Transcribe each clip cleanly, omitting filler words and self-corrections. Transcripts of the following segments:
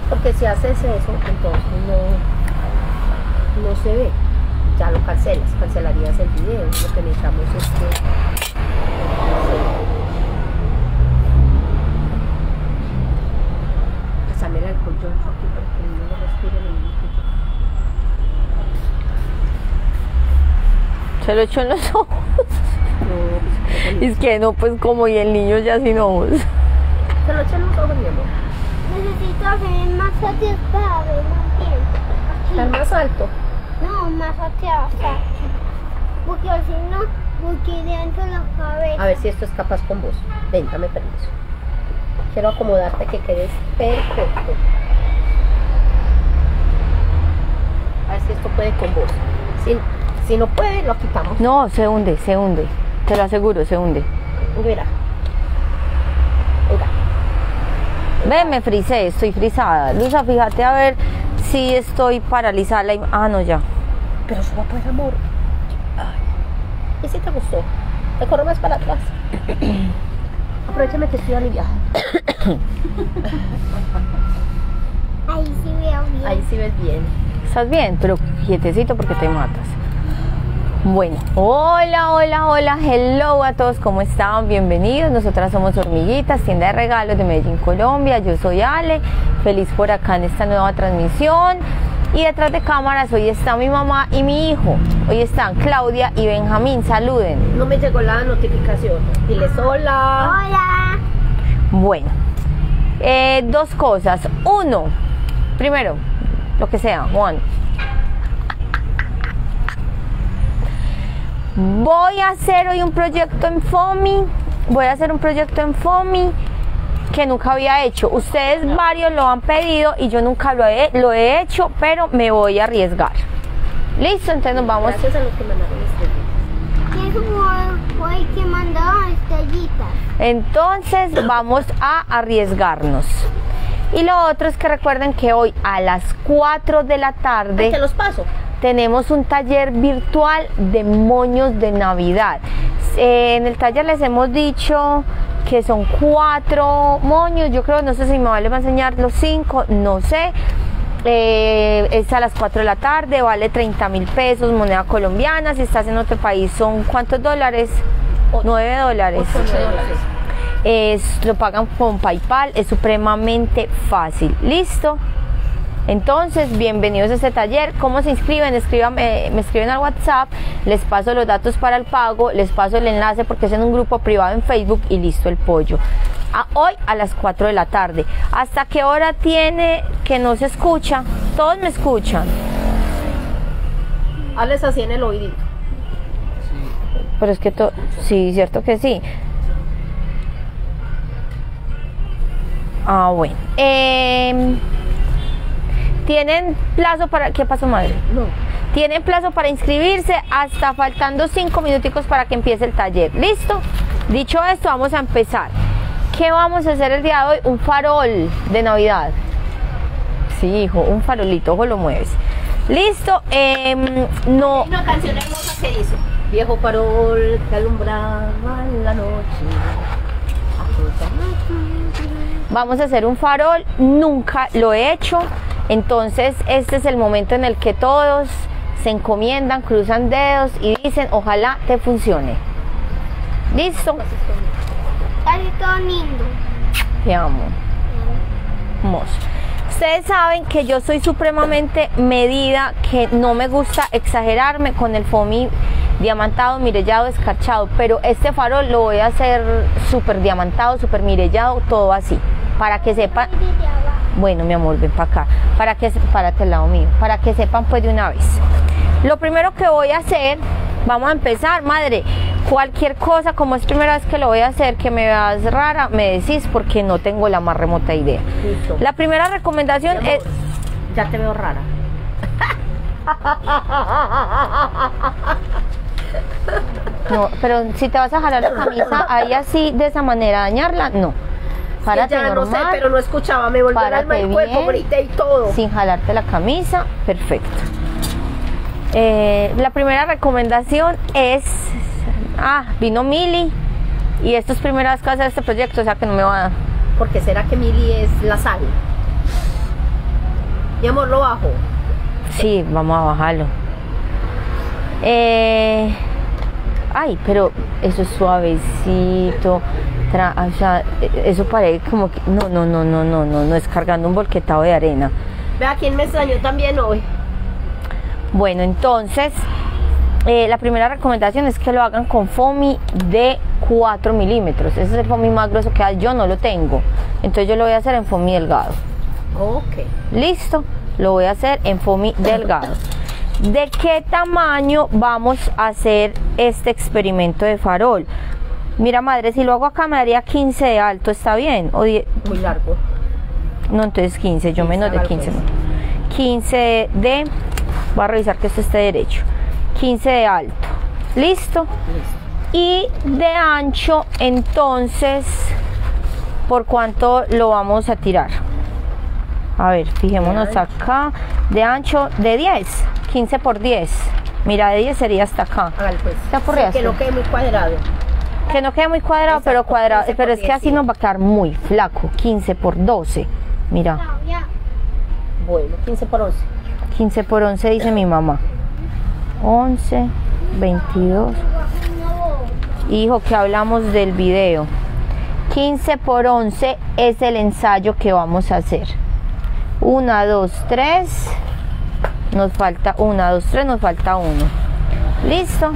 Porque si haces eso, entonces no se ve. Ya lo cancelas, cancelarías el video. Lo que necesitamos es que... Pásame el alcohol yo aquí para que no lo respire el niño. Se lo echo en los ojos. No, Es que no, pues como y el niño ya sin ojos. se lo echan los ojos, mi amor. Necesito hacer más hacia para ver más bien. Está Aquí. más alto. No, más hacia aquí. Porque si no, porque dentro de la cabeza. A ver si esto es capaz con vos. Ven, dame permiso. Quiero acomodarte que quedes perfecto. A ver si esto puede con vos. Si no puede, lo quitamos. No, se hunde, se hunde. Te lo aseguro, se hunde. Mira. Venga. Ve, me frisé, estoy frisada. Luisa, fíjate a ver si estoy paralizada. Ah, no, ya. Pero suba pues, amor. Ay. ¿Y si te gustó? Te corro más para atrás. Aprovechame que estoy aliviada. Ahí sí veo bien. Ahí sí ves bien. ¿Estás bien? Pero quietecito porque te matas. Bueno, hola, hola, hola, hello a todos, ¿cómo están? Bienvenidos, nosotras somos Hormiguitas, tienda de regalos de Medellín, Colombia. Yo soy Ale, feliz por acá en esta nueva transmisión. Y detrás de cámaras hoy está mi mamá y mi hijo. Hoy están Claudia y Benjamín, saluden. No me llegó la notificación. Diles hola. Hola. Bueno, dos cosas. Uno, primero, lo que sea, one. Voy a hacer hoy un proyecto en FOMI. Voy a hacer un proyecto en FOMI que nunca había hecho. Ustedes varios lo han pedido y yo nunca lo he hecho, pero me voy a arriesgar. Listo, entonces nos vamos. Gracias a los que mandaron estrellitas. ¿Qué fue el que mandó estrellitas? Entonces vamos a arriesgarnos. Y lo otro es que recuerden que hoy a las 4 de la tarde Te los paso. tenemos un taller virtual de moños de Navidad. En el taller les hemos dicho que son 4 moños. Yo creo, no sé si mi mamá les va a enseñar los 5, no sé. Es a las 4 de la tarde, vale 30.000 pesos, moneda colombiana. Si estás en otro país, ¿son cuántos dólares? 9 dólares. 8 dólares. Lo pagan con PayPal, es supremamente fácil. ¿Listo? Entonces, bienvenidos a este taller. ¿Cómo se inscriben? Me escriben al WhatsApp, les paso los datos para el pago, les paso el enlace porque es en un grupo privado en Facebook y listo el pollo. Hoy a las 4 de la tarde. ¿Hasta qué hora tiene que no se escucha? Todos me escuchan. Hazles así en el oídito. Pero es que sí, cierto que sí. Bueno. Tienen plazo para... ¿Qué pasó, madre? No. Tienen plazo para inscribirse hasta faltando 5 minuticos para que empiece el taller. ¿Listo? Dicho esto, vamos a empezar. ¿Qué vamos a hacer el día de hoy? Un farol de Navidad. Sí, hijo, un farolito, ojo, lo mueves. ¿Listo? No. Una canción hermosa que dice: viejo farol que alumbraba la noche. Vamos a hacer un farol, nunca lo he hecho. Entonces este es el momento en el que todos se encomiendan, cruzan dedos y dicen ojalá te funcione. ¿Listo? Casi todo lindo. Te amo. Hermoso. Ustedes saben que yo soy supremamente medida, que no me gusta exagerarme con el foamy diamantado, mirellado, escarchado, pero este farol lo voy a hacer súper diamantado, súper mirellado, todo así, para que sepan. Bueno, mi amor, ven para acá, párate al lado mío, para que sepan pues de una vez. Lo primero que voy a hacer, vamos a empezar, madre, cualquier cosa, como es primera vez que lo voy a hacer, que me veas rara, me decís porque no tengo la más remota idea. Listo. La primera recomendación Mi amor, es... ya te veo rara. No, pero si te vas a jalar la camisa ahí así, de esa manera, dañarla, no. Párate ya normal, no sé, pero no escuchaba, me volvió el alma párate el cuerpo, bien, grité y todo. sin jalarte la camisa, perfecto. La primera recomendación es, vino Mili, y esto es primera vez que voy a hacer este proyecto, o sea que no me va a dar. Porque será que Mili es la sal. Mi amor, lo bajo. Sí, vamos a bajarlo. Ay, pero eso es suavecito. O sea, eso parece como que... No, es cargando un volquetado de arena. Vea quién me extrañó también hoy. Bueno, entonces, la primera recomendación es que lo hagan con foamy de 4 milímetros. Ese es el foamy más grueso que hay. Yo no lo tengo. Entonces yo lo voy a hacer en foamy delgado. Ok. Listo, lo voy a hacer en foamy delgado. ¿De qué tamaño vamos a hacer este experimento de farol? Mira, madre, si lo hago acá me daría 15 de alto, ¿está bien? O 10... Muy largo. No, entonces 15, yo menos de 15. 15 de... Voy a revisar que esto esté derecho. 15 de alto. ¿Listo? Listo. Y de ancho, entonces, ¿por cuánto lo vamos a tirar? A ver, fijémonos acá. De ancho, de 10. 15 por 10. Mira, de 10 sería hasta acá. Hágale pues. ¿Te apurreaste? Sí, que no quede muy cuadrado. Que no quede muy cuadrado, Exacto, pero cuadrado. 15 Pero por es que 10, así sí. nos va a quedar muy flaco. 15 por 12. Mira, Ya. Bueno, 15 por 11. 15 por 11 dice mi mamá. 11, 22. Hijo, que hablamos del video. 15 por 11 es el ensayo que vamos a hacer. 1, 2, 3. Nos falta 1, 2, 3, nos falta 1. ¿Listo?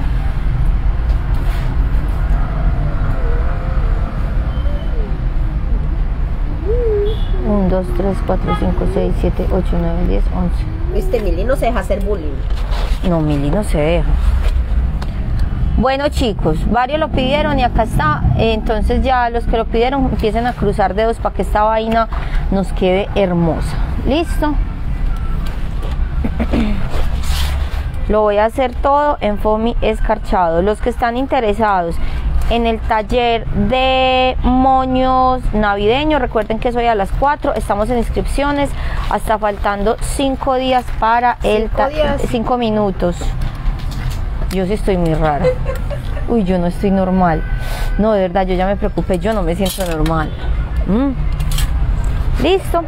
Un, 2, 3, 4, 5, 6, 7, 8, 9, 10, 11. Viste, Mili no se deja hacer bullying. No, Mili no se deja. Bueno, chicos, varios lo pidieron y acá está. Entonces ya los que lo pidieron empiecen a cruzar dedos para que esta vaina nos quede hermosa. ¿Listo? Lo voy a hacer todo en foamy escarchado. Los que están interesados en el taller de moños navideños, recuerden que es hoy a las 4, estamos en inscripciones, hasta faltando 5 días para el 5 minutos. Yo sí estoy muy rara. Uy, yo no estoy normal. No, de verdad, yo ya me preocupé, yo no me siento normal. ¿Listo?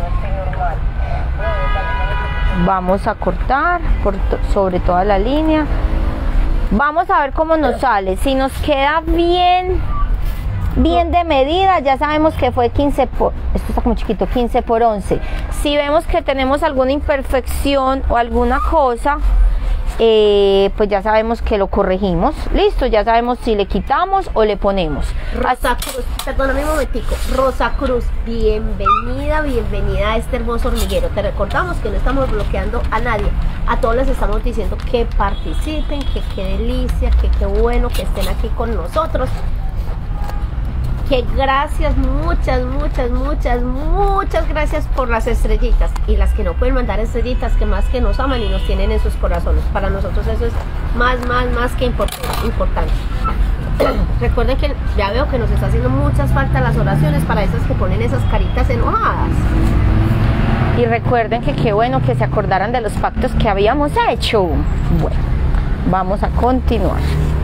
Vamos a cortar sobre toda la línea. Vamos a ver cómo nos sale. Si nos queda bien de medida, ya sabemos que fue 15 por... Esto está como chiquito, 15 por 11. Si vemos que tenemos alguna imperfección o alguna cosa, pues ya sabemos que lo corregimos. Listo, ya sabemos si le quitamos o le ponemos. Rosa Cruz, perdóname un momentico. Rosa Cruz, bienvenida a este hermoso hormiguero. Te recordamos que no estamos bloqueando a nadie. A todos les estamos diciendo que participen, que qué delicia, que qué bueno que estén aquí con nosotros. Que gracias, muchas gracias por las estrellitas. Y las que no pueden mandar estrellitas, que más que nos aman y nos tienen en sus corazones. Para nosotros eso es más que importante. Recuerden que ya veo que nos está haciendo muchas falta las oraciones para esas que ponen esas caritas enojadas. Y recuerden que qué bueno que se acordaran de los pactos que habíamos hecho. Bueno, vamos a continuar.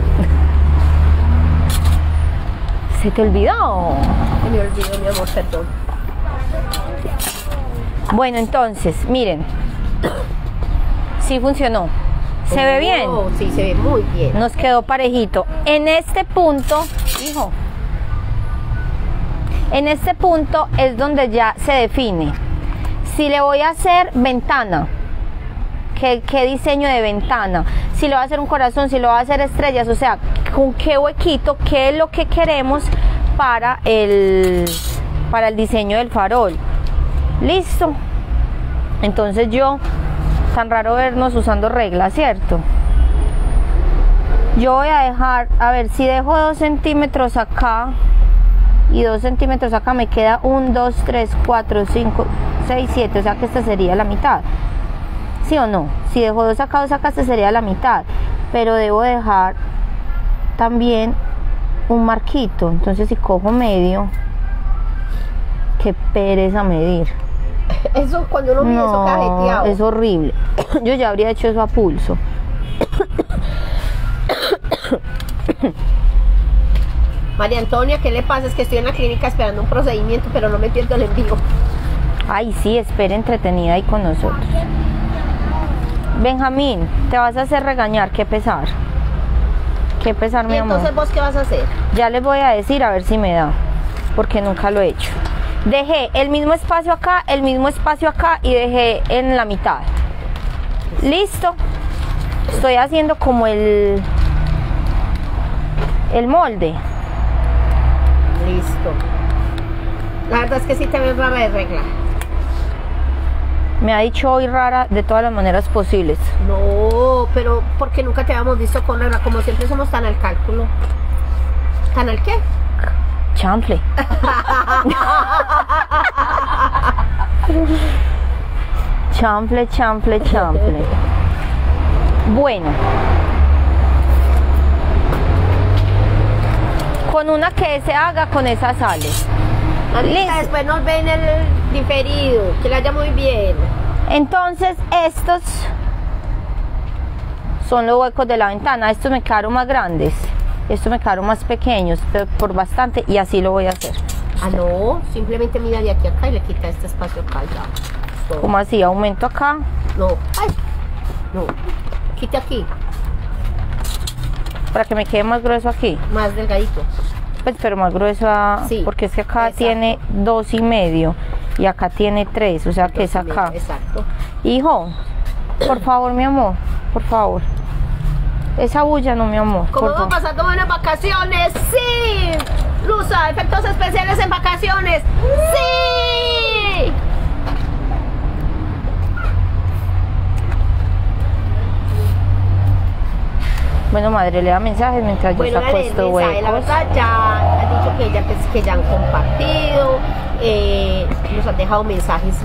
¿Se te olvidó? Se me olvidó, mi amor, perdón. Bueno, entonces, miren. Sí funcionó. ¿Se ve bien? Sí, se ve muy bien. Nos quedó parejito. En este punto, hijo, en este punto es donde ya se define si le voy a hacer ventana, qué diseño de ventana, si le voy a hacer un corazón, si le voy a hacer estrellas, o sea, con qué huequito, qué es lo que queremos para el diseño del farol. Listo. Entonces yo, tan raro vernos usando reglas, ¿cierto? Yo voy a dejar, a ver, si dejo 2 centímetros acá y 2 centímetros acá, me queda 1, 2, 3, 4, 5, 6, 7, o sea que esta sería la mitad. ¿Sí o no? Si dejo 2 acá, esta sería la mitad, pero debo dejar también un marquito. Entonces si cojo medio, qué pereza medir. Eso cuando uno mide eso cajeteado. Es horrible. Yo ya habría hecho eso a pulso. María Antonia, ¿qué le pasa? Es que estoy en la clínica esperando un procedimiento, pero no me pierdo el envío. Ay, sí, espere entretenida ahí con nosotros. Benjamín, te vas a hacer regañar, qué pesar. Qué pesar, ¿Y mi amor. entonces vos qué vas a hacer? Ya les voy a decir a ver si me da, porque nunca lo he hecho. Dejé el mismo espacio acá, el mismo espacio acá y dejé en la mitad. Listo. Estoy haciendo como el molde. Listo. La verdad es que sí te ves rara de regla. Me ha dicho hoy rara de todas las maneras posibles. No, pero porque nunca te habíamos visto con regla. Como siempre somos tan al cálculo. ¿Tan al qué? Chanfle. Chanfle, chanfle, chanfle. Bueno. Con una que se haga, con esa sale. Anita, Listo. después nos ven el diferido. Que le vaya muy bien. Entonces estos son los huecos de la ventana. Estos me quedaron más grandes. Estos me quedaron más pequeños, pero por bastante, y así lo voy a hacer. Ah, no. Simplemente mira de aquí a acá y le quita este espacio acá ya. Todo. Como así, aumento acá. No. Ay. No. Quite aquí. Para que me quede más grueso aquí. Más delgadito. Pues, pero más grueso, Sí, porque es que acá exacto. tiene 2,5 y acá tiene 3, o sea que es acá. Exacto. Hijo, por favor, mi amor, por favor. Esa bulla no, mi amor. ¿Cómo por vamos favor. pasando buenas vacaciones? ¡Sí! Luza, efectos especiales en vacaciones. ¡Sí! Bueno, madre, le da mensajes mientras Bueno, yo saco dale, estos mensaje, la huecos. verdad ya han dicho que ya, pues, que ya han compartido, nos han dejado mensajes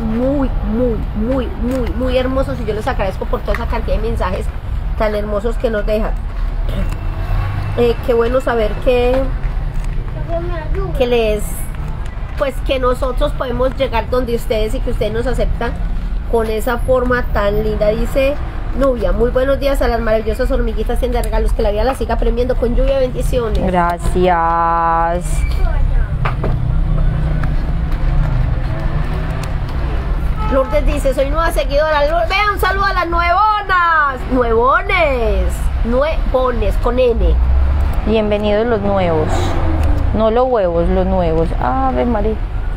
muy hermosos y yo les agradezco por toda esa cantidad de mensajes tan hermosos que nos dejan. Qué bueno saber que les, pues que nosotros podemos llegar donde ustedes y que ustedes nos aceptan con esa forma tan linda. Dice Nubia, muy buenos días a las maravillosas hormiguitas tienda de regalos, que la vida las siga premiando con lluvia, bendiciones. Gracias. Lourdes dice, soy nueva seguidora. Vea, un saludo a las nuevonas. Nuevones con N. Bienvenidos los nuevos. No los huevos, los nuevos. Ave María.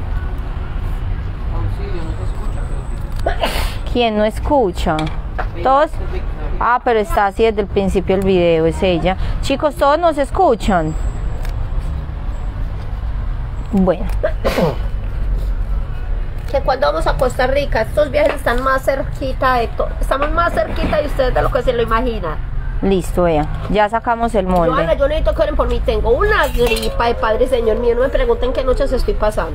¿Quién no escucha? Todos. Ah, pero está así desde el principio del video, es ella. Chicos, todos nos escuchan. Bueno. Que cuando vamos a Costa Rica, estos viajes están más cerquita de todo. Estamos más cerquita de ustedes de lo que se lo imaginan. Listo, vea. Ya sacamos el Joana, molde. yo necesito que oren por mí. Tengo una gripa de Padre Señor mío. No me pregunten qué noches estoy pasando.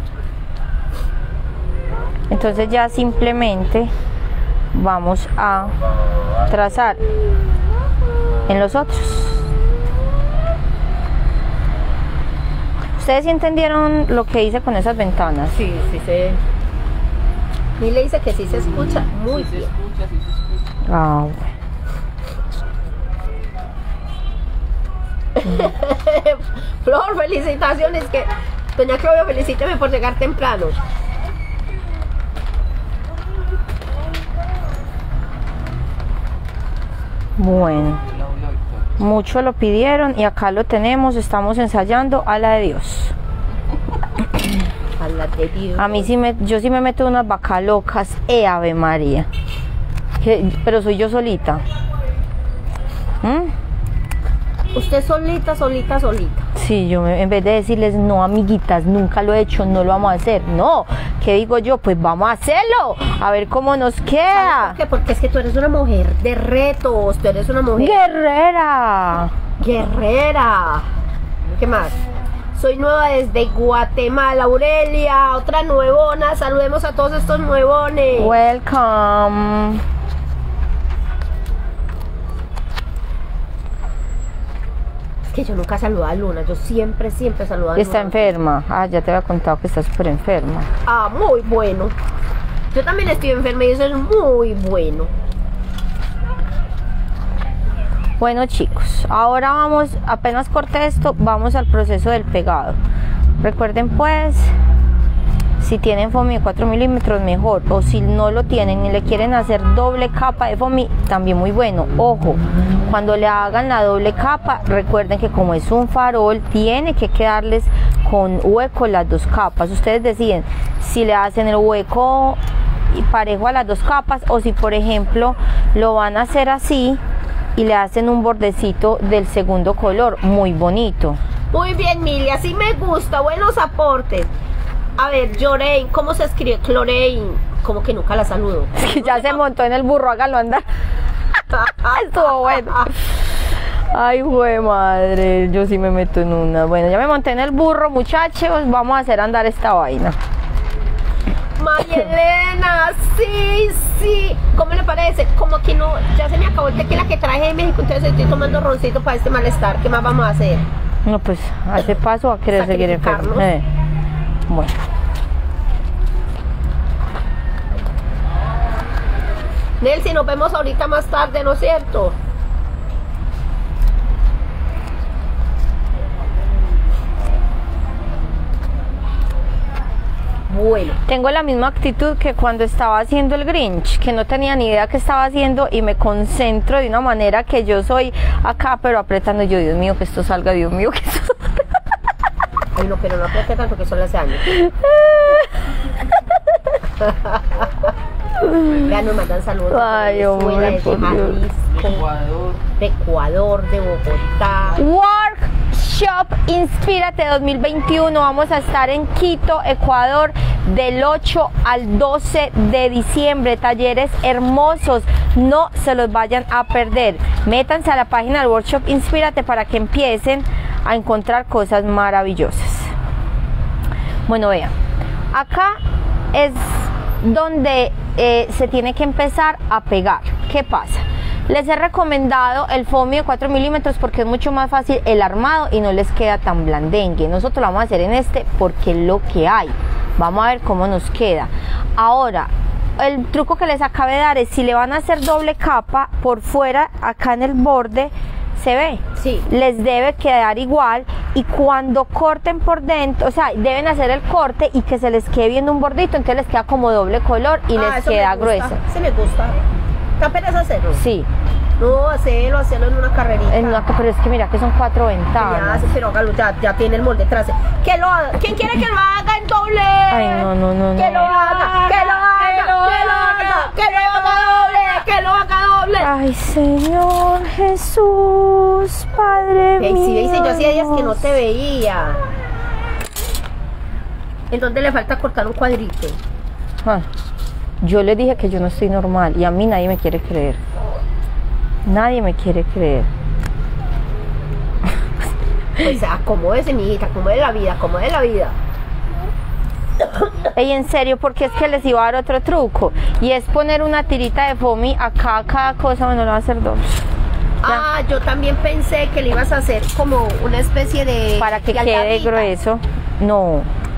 Entonces ya simplemente vamos a trazar en los otros. ¿Ustedes sí entendieron lo que hice con esas ventanas? Sí, sí se. Y le dice que sí se escucha muy bien. Ah, bueno. Flor, felicitaciones. Que doña Claudia, felicíteme por llegar temprano. Bueno, mucho lo pidieron y acá lo tenemos. Estamos ensayando a la de Dios. A la de Dios. A mí sí yo sí me meto unas vacas locas, Ave María. Pero soy yo solita. Usted solita. Sí, yo en vez de decirles no, amiguitas, nunca lo he hecho, no lo vamos a hacer. No, ¿qué digo yo? Pues vamos a hacerlo, a ver cómo nos queda. ¿Por qué? Porque es que tú eres una mujer de retos, tú eres una mujer Guerrera. ¿Qué más? Soy nueva desde Guatemala, Aurelia, otra nuevona. Saludemos a todos estos nuevones. Welcome. Es que yo nunca saludo a Luna, yo siempre saludo a Luna. Está enferma. Ah, ya te había contado que está súper enferma. Ah, muy bueno. Yo también estoy enferma y eso es muy bueno. Bueno, chicos, ahora vamos, apenas corté esto, vamos al proceso del pegado. Recuerden pues Si tienen foamy de 4 milímetros, mejor. O si no lo tienen y le quieren hacer doble capa de foamy, también muy bueno. Ojo, cuando le hagan la doble capa, recuerden que como es un farol, tiene que quedarles con hueco las dos capas. Ustedes deciden si le hacen el hueco y parejo a las dos capas, o si por ejemplo lo van a hacer así y le hacen un bordecito del segundo color, muy bonito. Muy bien, Mili, así me gusta, buenos aportes. A ver, Llorein, ¿cómo se escribe? Clorein, como que nunca la saludo. Es que ya se montó en el burro, hágalo andar. Estuvo bueno. Ay, jue madre, yo sí me meto en una. Bueno, ya me monté en el burro, muchachos, vamos a hacer andar esta vaina. María Elena, sí, sí. ¿Cómo le parece? Como que no, ya se me acabó el tequila que traje de México, entonces estoy tomando roncito para este malestar. ¿Qué más vamos a hacer? No, pues a ese paso va a querer seguir enfermo. Bueno. Nelcy, nos vemos ahorita más tarde, ¿no es cierto? Bueno. Tengo la misma actitud que cuando estaba haciendo el Grinch, que no tenía ni idea qué estaba haciendo y me concentro de una manera que yo soy acá, pero apretando. Yo, Dios mío, que esto salga, Dios mío, que esto salga. Ay, no, pero no apriete tanto, que solo hace años. Vean, nos mandan saludos. Ay, de Venezuela, hombre, por de Jalisco, de Ecuador, de Bogotá. Workshop Inspírate 2021. Vamos a estar en Quito, Ecuador, del 8 al 12 de diciembre. Talleres hermosos, no se los vayan a perder. Métanse a la página del Workshop Inspírate para que empiecen a encontrar cosas maravillosas. Bueno, vean, acá es donde se tiene que empezar a pegar. ¿Qué pasa? Les he recomendado el foamy de 4 milímetros porque es mucho más fácil el armado y no les queda tan blandengue. Nosotros lo vamos a hacer en este porque es lo que hay. Vamos a ver cómo nos queda. Ahora, el truco que les acabé de dar es, si le van a hacer doble capa por fuera, acá en el borde, ¿se ve? Sí. Les debe quedar igual, y cuando corten por dentro, o sea, deben hacer el corte y que se les quede viendo un bordito, entonces les queda como doble color y les queda grueso. Sí, me gusta. ¿Te apenas hacerlo? Sí. No, hacerlo en una carrerita. Pero es que mira que son 4 ventanas. Ya, pero hágalo, ya tiene el molde detrás. Que lo haga. ¿Quién quiere que lo haga en doble? Ay, no. Que lo haga, que lo haga, que lo haga doble, que lo haga doble. Ay, Señor Jesús, Padre mío. Sí, yo hacía días que no te veía. ¿En dónde le falta cortar un cuadrito? Yo les dije que yo no estoy normal y a mí nadie me quiere creer. Nadie me quiere creer. Pues acomódese, mi hijita, acomode la vida, acomode la vida. Y en serio, porque es que les iba a dar otro truco, y es poner una tirita de foamy acá a cada cosa. Bueno, lo voy a hacer dos. Ah, yo también pensé que le ibas a hacer como una especie de... Para que de quede almohadita. grueso. No.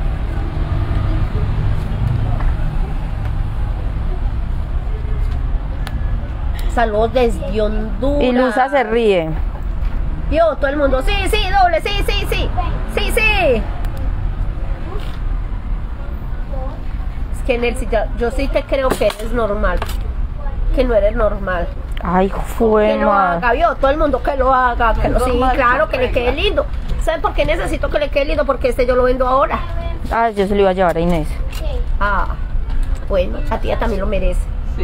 Saludos desde Honduras. Y Luza se ríe. Yo, todo el mundo, sí, doble, sí. Es que Nelcy, yo sí te creo que eres normal. Que no eres normal. Ay, fue Que lo mal. haga, vio, todo el mundo que lo haga. Que lo, sí, claro, que le quede lindo. ¿Saben por qué necesito que le quede lindo? Porque este yo lo vendo ahora. Ah, yo se lo iba a llevar a Inés. Ah, bueno, a ti ya también lo merece. Sí.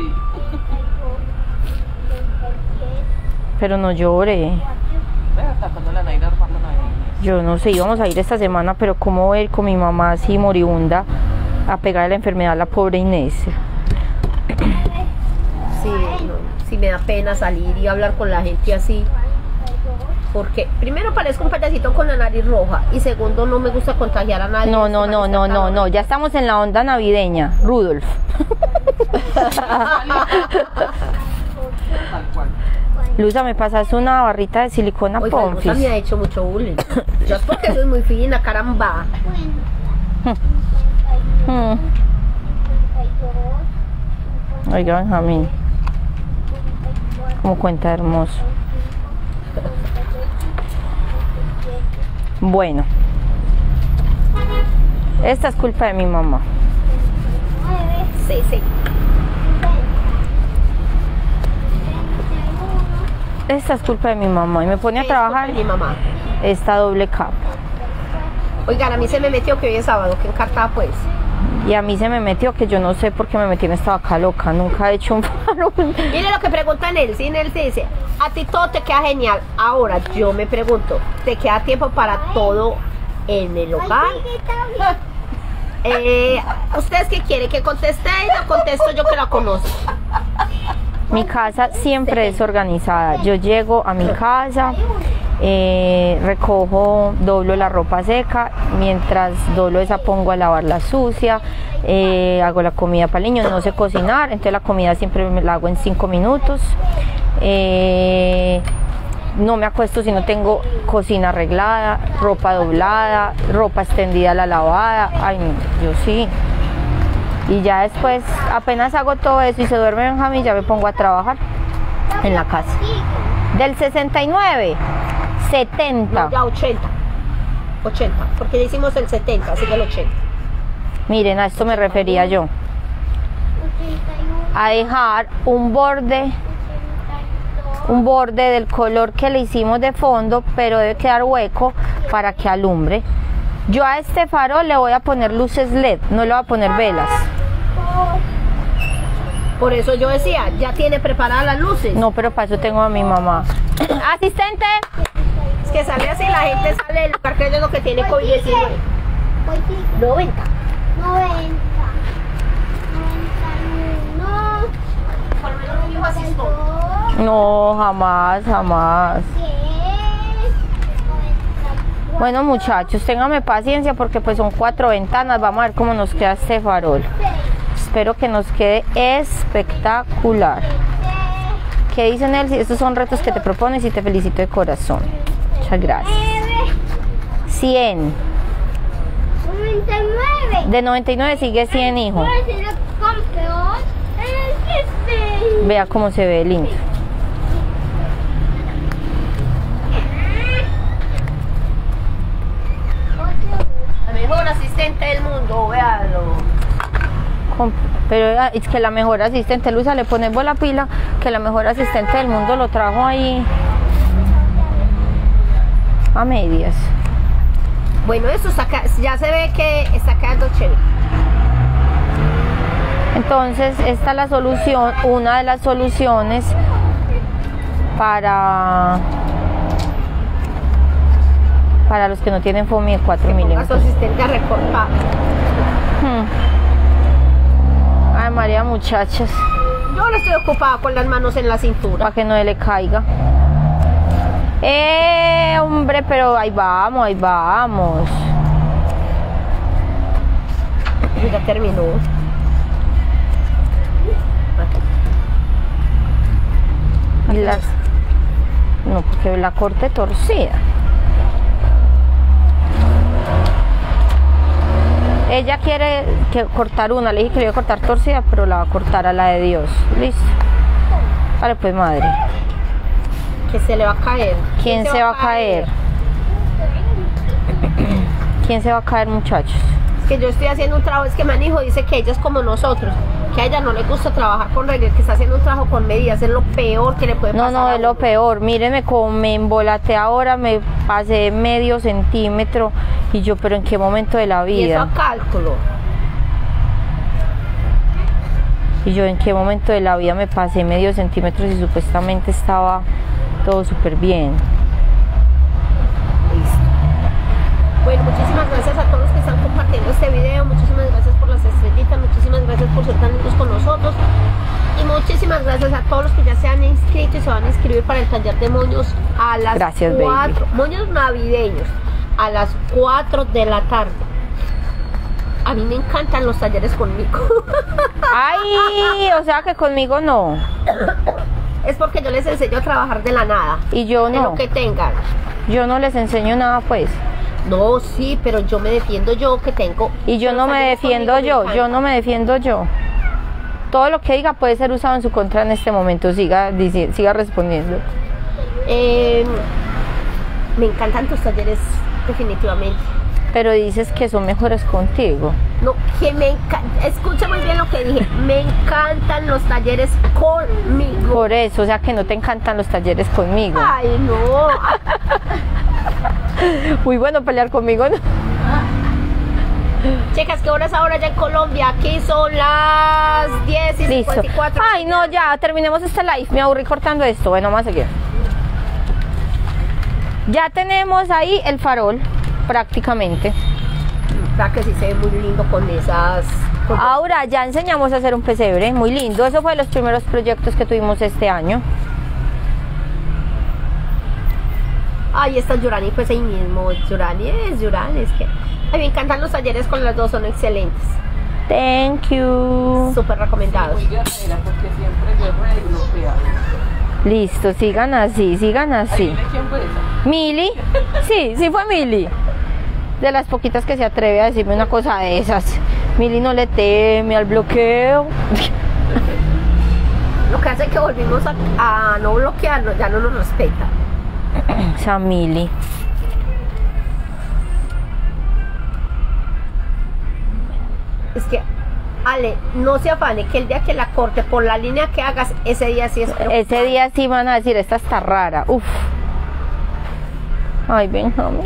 Pero no llore. Hasta cuando la Naira armando la Naira. Yo no sé, íbamos a ir esta semana, pero cómo voy a ir con mi mamá así moribunda a pegarle la enfermedad a la pobre Inés. Sí, no, sí me da pena salir y hablar con la gente así. Porque primero parezco un payasito con la nariz roja y segundo no me gusta contagiar a nadie. No, ya estamos en la onda navideña, Rudolf. Tal cual. Luza, ¿me pasas una barrita de silicona Oiga, Pomfis? Luza me ha hecho mucho bullying. Yo es porque soy muy fina, caramba. Oiga, Benjamín, como cuenta hermoso. Bueno, esta es culpa de mi mamá. 60. Esta es culpa de mi mamá y me pone a trabajar Mi mamá. esta doble capa. Oigan, a mí se me metió que hoy es sábado, que en Cartago pues. Y a mí se me metió que yo no sé por qué me metí en esta vaca loca, nunca he hecho un farol. Mire lo que pregunta Nelson, Nelson dice, a ti todo te queda genial. Ahora yo me pregunto, ¿te queda tiempo para todo en el hogar? ¿Ustedes qué quieren? ¿Que conteste ella o contesto yo que la conozco? Mi casa siempre es organizada. Yo llego a mi casa, recojo, doblo la ropa seca, mientras doblo esa pongo a lavar la sucia, hago la comida para el niño. No sé cocinar, entonces la comida siempre me la hago en 5 minutos. No me acuesto si no tengo cocina arreglada, ropa doblada, ropa extendida a la lavada. Ay, no, yo sí. Y ya después, apenas hago todo eso y se duerme Benjamín, ya me pongo a trabajar en la casa. Del 69, 70. No, ya 80. 80, porque ya hicimos el 70, así que el 80. Miren, a esto me refería yo. A dejar un borde del color que le hicimos de fondo, pero debe quedar hueco para que alumbre. Yo a este farol le voy a poner luces LED, no le voy a poner velas. Por eso yo decía, ya tiene preparadas las luces. No, pero para eso tengo a mi mamá. Asistente. Es que sale así, la gente sale del lugar creyendo que tiene COVID-19. 90. 91. Por lo menos un hijo así todo. No, jamás, jamás. Bueno, muchachos, ténganme paciencia porque pues son 4 ventanas. Vamos a ver cómo nos queda este farol. Espero que nos quede espectacular. ¿Qué dicen él? Estos son retos que te propones y te felicito de corazón. Muchas gracias. 100. 99. De 99 sigue 100, hijo. Ahora sí el campeón. Vea cómo se ve lindo. La mejor asistente del mundo, véalo. Pero es que la mejor asistente, Luisa, le ponemos la pila, que la mejor asistente del mundo lo trajo ahí a medias. Bueno, eso ya se ve que está quedando chévere. Entonces, esta es la solución, una de las soluciones para los que no tienen FOMI de 4 A su milímetros. asistente a recortar. Ay, María, muchachas, Yo no estoy ocupada con las manos en la cintura. para que no le caiga. Hombre, pero ahí vamos, ahí vamos. Ya terminó. Y no, porque la corte torcida. Ella quiere cortar una, le dije que le iba a cortar torcida, pero la va a cortar a la de Dios. Listo. Vale, pues madre. Que se le va a caer. ¿Quién se va a caer? ¿Quién se va a caer, muchachos? Es que yo estoy haciendo un trabajo, es que Manijo dice que ella es como nosotros, que a ella no le gusta trabajar con reglas, que está haciendo un trabajo con medidas, es lo peor que le puede No, pasar. no, a es lo uno. peor. Mírenme cómo me embolaté ahora, me pasé medio centímetro. Y yo, pero ¿en qué momento de la Y eso vida? a cálculo. Y yo, ¿en qué momento de la vida me pasé medio centímetro y supuestamente estaba todo súper bien? Listo. Bueno, muchísimas gracias a todos los que están compartiendo este video, muchísimas gracias por las estrellitas, muchísimas gracias por ser tan lindos con nosotros y muchísimas gracias a todos los que ya se han inscrito y se van a inscribir para el taller de moños a las Gracias, 4, moños navideños a las 4 de la tarde. A mí me encantan los talleres conmigo. Ay, o sea que conmigo no. Es porque yo les enseño a trabajar de la nada, Y yo de no. lo que tengan. Yo no les enseño nada, pues. No, sí, pero yo me defiendo yo que tengo. Y yo no me defiendo yo no me defiendo yo. Todo lo que diga puede ser usado en su contra en este momento. Siga respondiendo. Me encantan tus talleres, definitivamente. Pero dices que son mejores contigo. No, que me encanta, escucha muy bien lo que dije, me encantan los talleres conmigo. Por eso, o sea que no te encantan los talleres conmigo. Ay, no. Muy bueno pelear conmigo, ¿no? Chicas, ¿qué hora es ahora ya en Colombia? Aquí son las 10 y Listo. 54. Ay, no, ya, terminemos este live. Me aburrí cortando esto. Bueno, vamos a seguir. Ya tenemos ahí el farol, prácticamente. Verdad que sí se ve muy lindo con esas... Ahora ya enseñamos a hacer un pesebre, muy lindo. Eso fue de los primeros proyectos que tuvimos este año. Ay, está Yurani, pues ahí mismo. Yurani, es que... A mí me encantan los talleres con las dos, son excelentes. Thank you. Súper recomendados. Muy guerrera, porque siempre guerrera y bloqueada. Listo, sigan así, sigan así. Adivina quién fue esa. Mili, sí fue Mili. De las poquitas que se atreve a decirme una cosa de esas. Mili no le teme al bloqueo. Lo que hace que volvimos a no bloquearnos, ya no nos respeta. Esa Mili. Es que, Ale, no se afane que el día que la corte por la línea que hagas, ese día sí es preocupante. Ese día sí van a decir, esta está rara. Uf. Ay, Benjamín.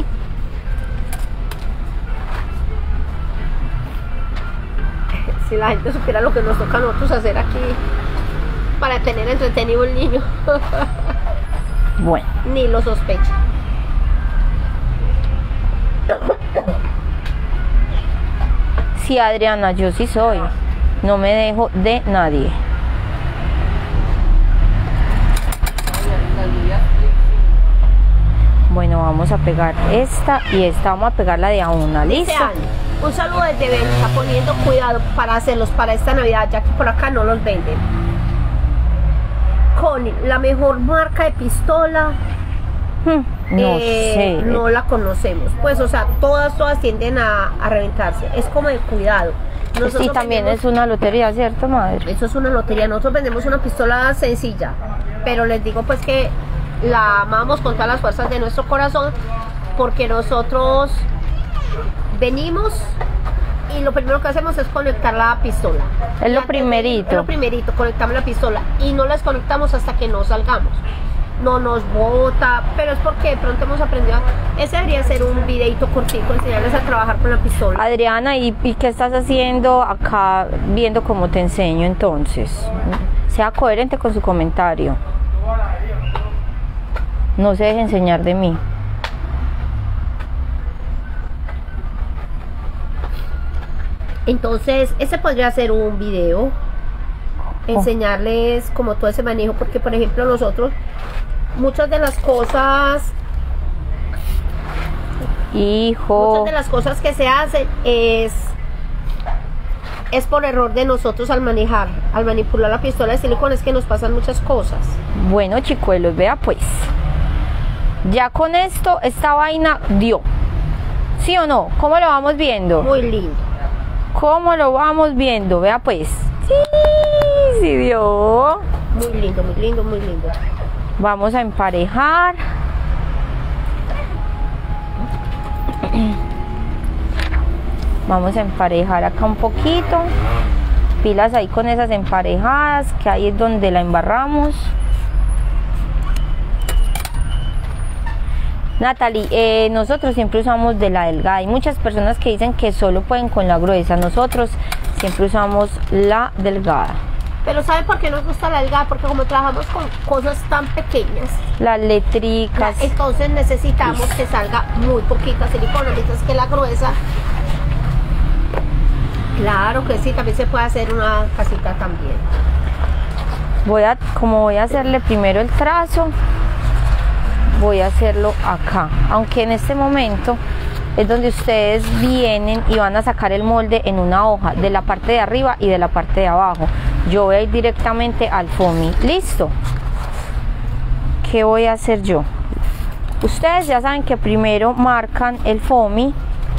Si la gente supiera lo que nos toca a nosotros hacer aquí para tener entretenido el niño. Bueno. Ni lo sospecha. Sí, Adriana, yo sí soy. No me dejo de nadie. Bueno, vamos a pegar esta y esta. Vamos a pegarla de a una. ¿Listo? Dice Ani, un saludo desde Bélgica, poniendo cuidado para hacerlos para esta Navidad, ya que por acá no los venden. Connie, la mejor marca de pistola. No sé. No la conocemos. Pues, o sea, todas tienden a reventarse. Es como de cuidado. Y también es una lotería, ¿cierto, madre? Eso es una lotería. Nosotros vendemos una pistola sencilla, pero les digo pues que la amamos con todas las fuerzas de nuestro corazón, porque nosotros venimos y lo primero que hacemos es conectar la pistola. Es lo primerito. Es lo primerito, conectamos la pistola y no la desconectamos hasta que no salgamos. No nos bota, pero es porque de pronto hemos aprendido. Ese debería ser un videito cortico, enseñarles a trabajar con la pistola. Adriana, ¿y qué estás haciendo acá viendo cómo te enseño entonces? Sea coherente con su comentario. No se deje enseñar de mí. Entonces, ese podría ser un video. Enseñarles como todo ese manejo, porque por ejemplo nosotros muchas de las cosas que se hacen es por error de nosotros al manipular la pistola de silicona, es que nos pasan muchas cosas. Bueno, chicuelos, vea pues, ya con esto esta vaina dio, ¿sí o no? ¿Cómo lo vamos viendo? Muy lindo. ¿Cómo lo vamos viendo? Vea pues. Sí dio. Muy lindo, muy lindo, muy lindo. Vamos a emparejar. Vamos a emparejar acá un poquito. Pilas ahí con esas emparejadas, que ahí es donde la embarramos. Natalie, nosotros siempre usamos de la delgada. Hay muchas personas que dicen que solo pueden con la gruesa. Nosotros siempre usamos la delgada. Pero ¿saben por qué nos gusta la delgada? Porque como trabajamos con cosas tan pequeñas, las letricas, entonces necesitamos que salga muy poquita silicona, mientras que la gruesa, claro que sí, también se puede hacer una casita también. Como voy a hacerle primero el trazo, voy a hacerlo acá, aunque en este momento es donde ustedes vienen y van a sacar el molde en una hoja, de la parte de arriba y de la parte de abajo. Yo voy a ir directamente al foamy. ¿Listo? ¿Qué voy a hacer yo? Ustedes ya saben que primero marcan el foamy,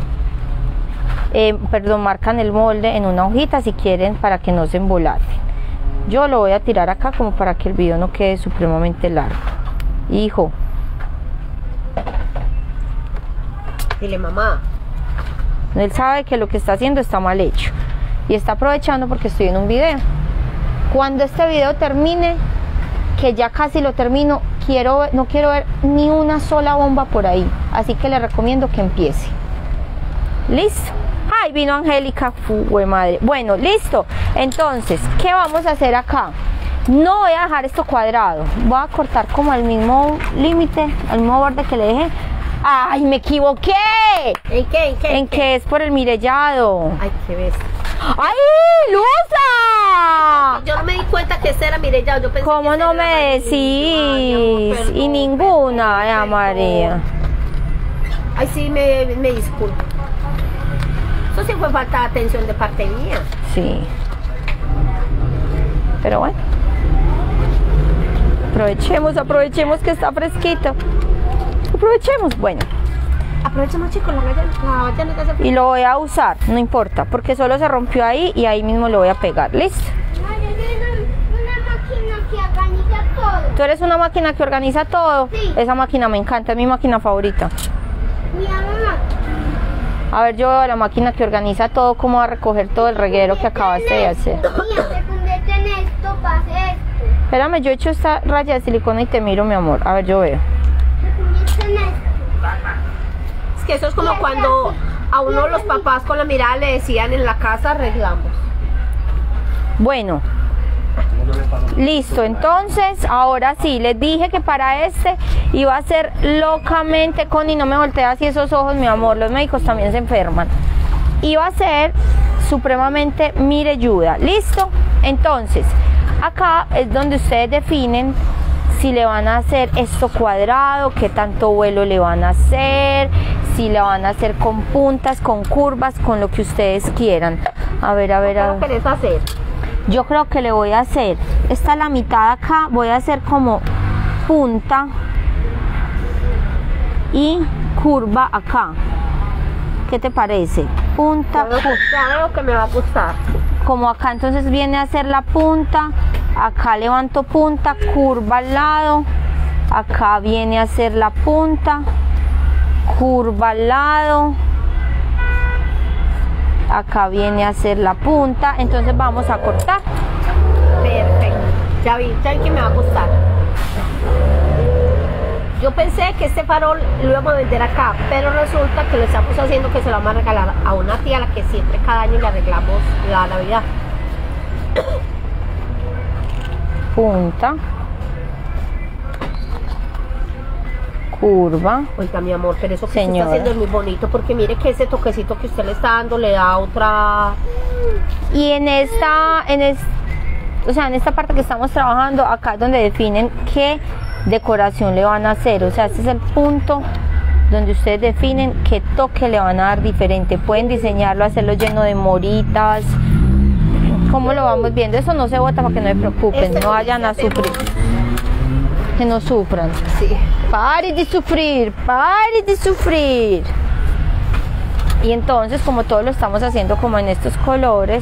marcan el molde en una hojita si quieren, para que no se embolaten. Yo lo voy a tirar acá como para que el video no quede supremamente largo. Hijo, dile mamá. Él sabe que lo que está haciendo está mal hecho y está aprovechando porque estoy en un video. Cuando este video termine, que ya casi lo termino, no quiero ver ni una sola bomba por ahí, así que le recomiendo que empiece. ¿Listo? Ay, vino Angélica, fue madre. Bueno, listo. Entonces, ¿qué vamos a hacer acá? No voy a dejar esto cuadrado, voy a cortar como al mismo límite, al mismo borde que le dejé. ¡Ay, me equivoqué! ¿En qué? En que es por el mirellado. Ay, qué bestia. ¡Ay, Luza! Yo no me di cuenta que ese era mirellado. Yo pensé ¿Cómo que no ese era me amarillo. Ay, decís? amor, Y perdón, ninguna, perdón. María. Ay, sí, me disculpo. Eso sí fue falta de atención de parte mía. Sí. Pero bueno. Aprovechemos que está fresquito. Aprovechemos, bueno. Aprovechemos, chicos, la valla no te hace. Y lo voy a usar, no importa, porque solo se rompió ahí y ahí mismo lo voy a pegar. ¿Listo? No, yo tengo una máquina que organiza todo. ¿Tú eres una máquina que organiza todo? Sí. Esa máquina me encanta, es mi máquina favorita. Mira, mamá. A ver, yo veo la máquina que organiza todo, cómo va a recoger todo el reguero que acabaste de hacer. Mira, se convierte en esto, pasa esto. Espérame, yo he hecho esta raya de silicona y te miro, mi amor. A ver, yo veo. Se convierte en esto. Es que eso es como cuando a uno los papás con la mirada le decían en la casa arreglamos. Bueno, listo, entonces ahora sí, les dije que para este iba a ser locamente con, y no me volteas así esos ojos, mi amor, los médicos también se enferman. Iba a ser supremamente mirelluda, ¿listo? Entonces, acá es donde ustedes definen si le van a hacer esto cuadrado, qué tanto vuelo le van a hacer, si le van a hacer con puntas, con curvas, con lo que ustedes quieran. A ver. ¿Qué querés hacer? Yo creo que le voy a hacer, esta la mitad acá, voy a hacer como punta y curva acá. ¿Qué te parece? Punta, Ya veo que me va a gustar. como acá, entonces viene a hacer la punta, acá levanto punta, curva al lado, acá viene a hacer la punta, curva al lado, acá viene a hacer la punta, entonces vamos a cortar. Perfecto. Ya vi que me va a gustar. Yo pensé que este farol lo íbamos a vender acá, pero resulta que lo estamos haciendo que se lo vamos a regalar a una tía a la que siempre cada año le arreglamos la Navidad. Punta, curva. Oiga, mi amor, pero eso que Señora. usted está haciendo es muy bonito, porque mire que ese toquecito que usted le está dando le da otra. Y en esta parte que estamos trabajando, acá es donde definen qué decoración le van a hacer. O sea, este es el punto donde ustedes definen qué toque le van a dar diferente. Pueden diseñarlo, hacerlo lleno de moritas. ¿Cómo lo vamos viendo? Eso no se bota para que no se preocupen, no vayan a sufrir. Que no sufran. Sí. Pare de sufrir, pare de sufrir. Y entonces, como todo lo estamos haciendo como en estos colores,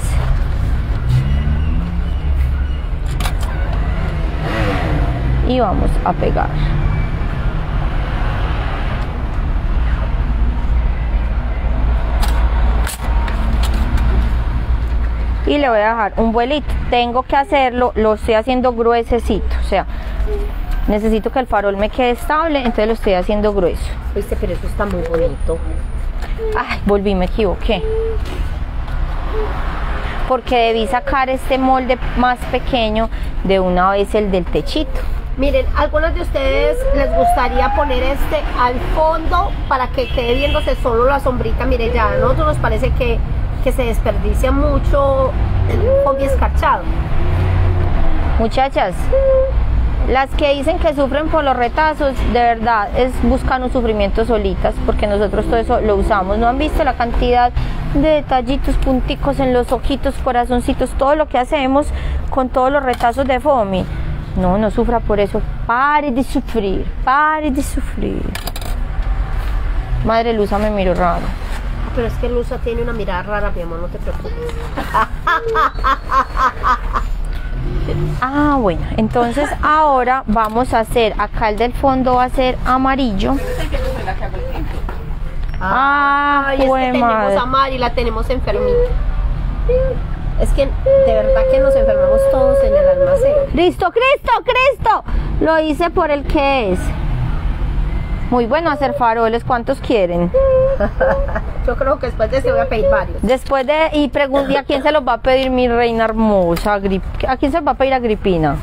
y vamos a pegar. Y le voy a dejar un vuelito. Tengo que hacerlo, lo estoy haciendo gruesecito, o sea, necesito que el farol me quede estable, entonces lo estoy haciendo grueso. Viste, pero eso está muy bonito. Ay, volví, me equivoqué. Porque debí sacar este molde más pequeño de una vez, el del techito. Miren, algunos de ustedes les gustaría poner este al fondo para que quede viéndose solo la sombrita. Miren, ya a nosotros nos parece que se desperdicia mucho con escarchado. Muchachas, las que dicen que sufren por los retazos, de verdad, buscan un sufrimiento solitas, porque nosotros todo eso lo usamos. ¿No han visto la cantidad de detallitos, punticos en los ojitos, corazoncitos, todo lo que hacemos con todos los retazos de foamy? No, no sufra por eso. Pare de sufrir, pare de sufrir. Madre Luza me miró raro. Pero es que Luza tiene una mirada rara, mi amor, no te preocupes. Ah, bueno, entonces ahora vamos a hacer, acá el del fondo va a ser amarillo. Ay, es que jue tenemos madre. a Mari, la tenemos enfermita. Es que de verdad que nos enfermamos todos en el almacén. Cristo, Cristo, Cristo. Lo hice por el que es. Muy bueno hacer faroles. ¿Cuántos quieren? Yo creo que después de este voy a pedir varios. Después de, y pregunté a quién se los va a pedir mi reina hermosa. ¿A quién se los va a pedir Agripina?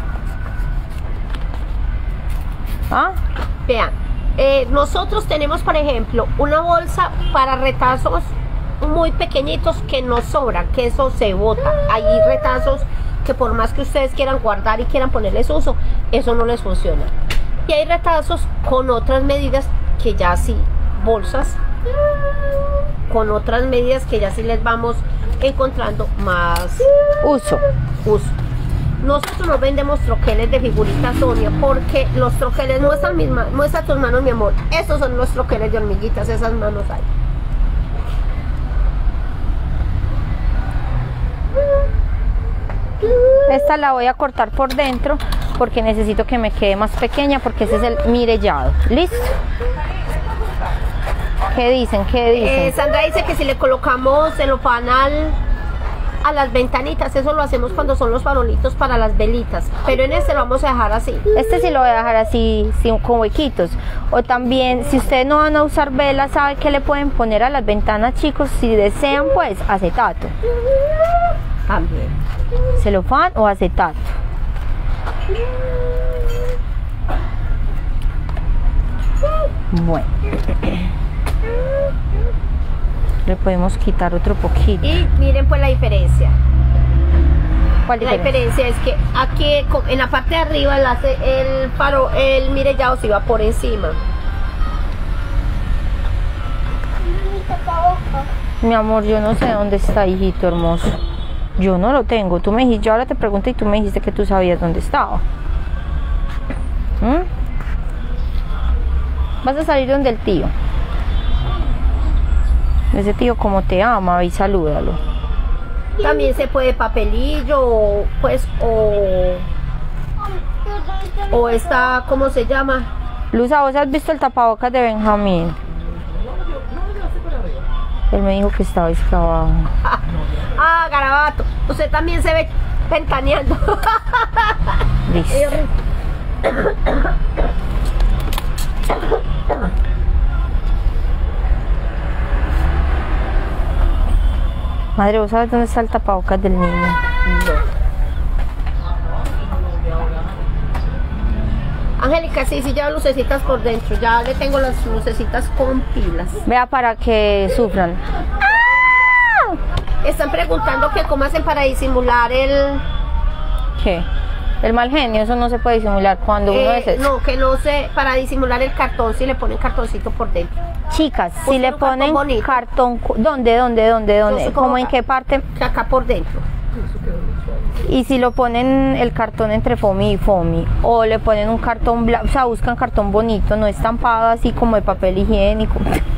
¿Ah? Vean, nosotros tenemos, por ejemplo, una bolsa para retazos muy pequeñitos que nos sobran, que eso se bota. Hay retazos que por más que ustedes quieran guardar y quieran ponerles uso, eso no les funciona. Y hay retazos con otras medidas que ya sí, bolsas con otras medidas que ya sí les vamos encontrando más Uso. uso. Nosotros no vendemos troqueles de figuritas Sonia, porque los troqueles muestra tus manos, mi amor. Esos son los troqueles de hormiguitas, esas manos hay. Esta la voy a cortar por dentro porque necesito que me quede más pequeña, porque ese es el mirellado. ¿Listo? ¿Qué dicen? ¿Qué dicen? Sandra dice que si le colocamos celofán a las ventanitas, eso lo hacemos cuando son los farolitos para las velitas, pero en este lo vamos a dejar así. Este sí lo voy a dejar así, con huequitos. O también, si ustedes no van a usar velas, ¿saben qué le pueden poner a las ventanas, chicos? Si desean, pues, acetato. También. Celofán o acetato. Bueno. Le podemos quitar otro poquito. Y miren pues la diferencia. ¿Cuál La diferencia? diferencia es que aquí en la parte de arriba el mirellado se iba por encima. Mi amor, yo no sé dónde está, hijito hermoso. Yo no lo tengo. Tú me dijiste, yo ahora te pregunté y tú me dijiste que tú sabías dónde estaba. ¿Mm? Vas a salir donde el tío. Ese tío como te ama, y salúdalo. También se puede papelillo, pues, o esta, ¿cómo se llama? Luza, ¿vos has visto el tapabocas de Benjamín? Él me dijo que estaba excavado. Ah, garabato. Usted también se ve ventaneando. Listo. Madre, ¿vos sabes dónde está el tapabocas del niño? Angélica, sí, lleva lucecitas por dentro. Ya le tengo las lucecitas con pilas. Vea, para que sufran. Están preguntando que cómo hacen para disimular el... ¿Qué? El mal genio, eso no se puede disimular cuando uno es eso. No, que no sé, para disimular el cartón, si le ponen cartoncito por dentro. Chicas, si Busquen le un cartón ponen bonito. cartón, ¿dónde? No sé ¿Cómo cómo en va. qué parte? Que acá por dentro. Y si lo ponen el cartón entre foamy y foamy, o le ponen un cartón blanco, o sea, buscan cartón bonito, no estampado así como de papel higiénico.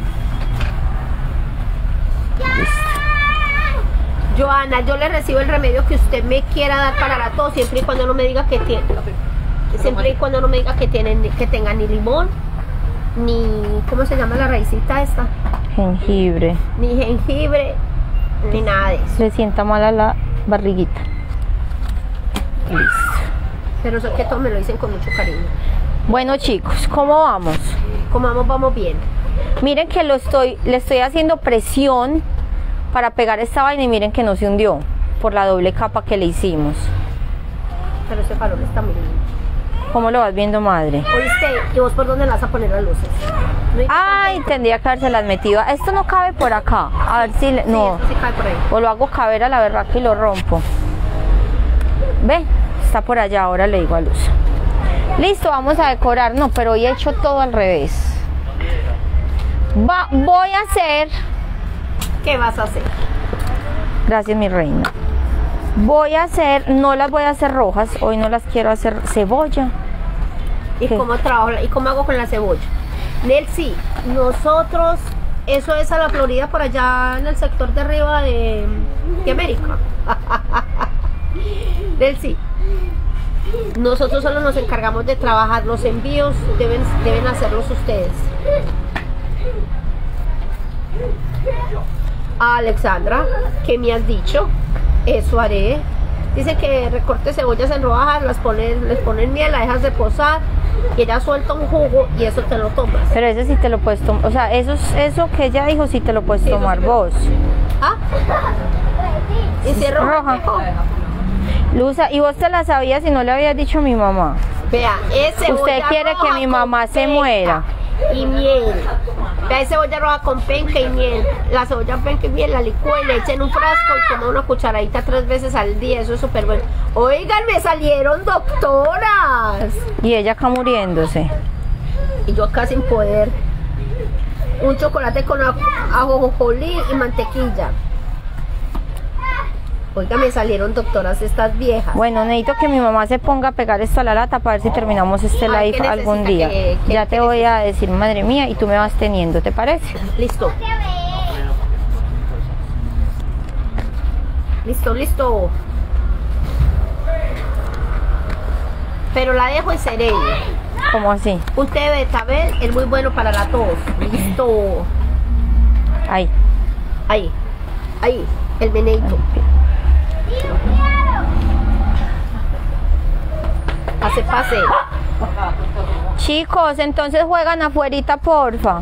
Joana, yo le recibo el remedio que usted me quiera dar para la tos, siempre y cuando no me diga que tiene, siempre y cuando no me diga que tenga ni limón, ni, ¿cómo se llama la raicita esta? Jengibre. Ni jengibre, ni nada de eso. Le sienta mal a la barriguita. Listo. Pero eso que todo me lo dicen con mucho cariño. Bueno, chicos, ¿cómo vamos? Como vamos bien. Miren que le estoy haciendo presión para pegar esta vaina y miren que no se hundió por la doble capa que le hicimos. Pero ese farol está muy lindo. ¿Cómo lo vas viendo, madre? ¿Oíste? ¿Y vos por dónde le vas a poner las luces? ¿No hay que Ay, tendría que habérselas metido. Esto no cabe por acá. A ver si... poner? no. Sí, eso sí cae por ahí. O lo hago caber a la verdad que lo rompo. Ve, está por allá, ahora le digo a Luz. Listo, vamos a decorar. No, pero hoy he hecho todo al revés. Voy a hacer... ¿Qué vas a hacer? Gracias, mi reina. Voy a hacer, no las voy a hacer rojas, hoy no las quiero hacer cebolla. ¿Y ¿Qué? cómo trabajo? ¿Y cómo hago con la cebolla? Nelcy, nosotros, eso es a la Florida, por allá en el sector de arriba de América. Nelcy, nosotros solo nos encargamos de trabajar, los envíos deben hacerlos ustedes. Alexandra, ¿qué me has dicho? Eso haré. Dice que recorte cebollas en rodajas, les ponen miel, la dejas reposar y ella suelta un jugo y eso te lo tomas. Pero ese sí te lo puedes tomar, o sea, eso que ella dijo sí te lo puedes Sí, tomar sí. vos. ¿Ah? ¿Y si es roja? Luza, ¿y vos te la sabías y no le habías dicho a mi mamá? Vea, es cebolla Usted quiere que roja mi con mamá se penca muera. y miel. Vea, es cebolla roja con penca y miel. La cebolla penca y miel la licúa y le echa en un frasco y toma una cucharadita 3 veces al día. Eso es súper bueno. Oigan, me salieron doctoras. Y ella acá muriéndose. Y yo acá sin poder. Un chocolate con ajonjolí y mantequilla. Oiga, me salieron doctoras estas viejas. Bueno, necesito que mi mamá se ponga a pegar esto a la lata para ver si terminamos este Ay, live ¿qué algún necesita? día. Ya te voy a decir, madre mía, y tú me vas teniendo, ¿te parece? Listo. Listo. Pero la dejo en sereno. ¿Cómo así? Un té de betabel es muy bueno para la tos. Listo. Ahí. Ahí, el meneito. Pase. Chicos, entonces juegan afuerita, porfa.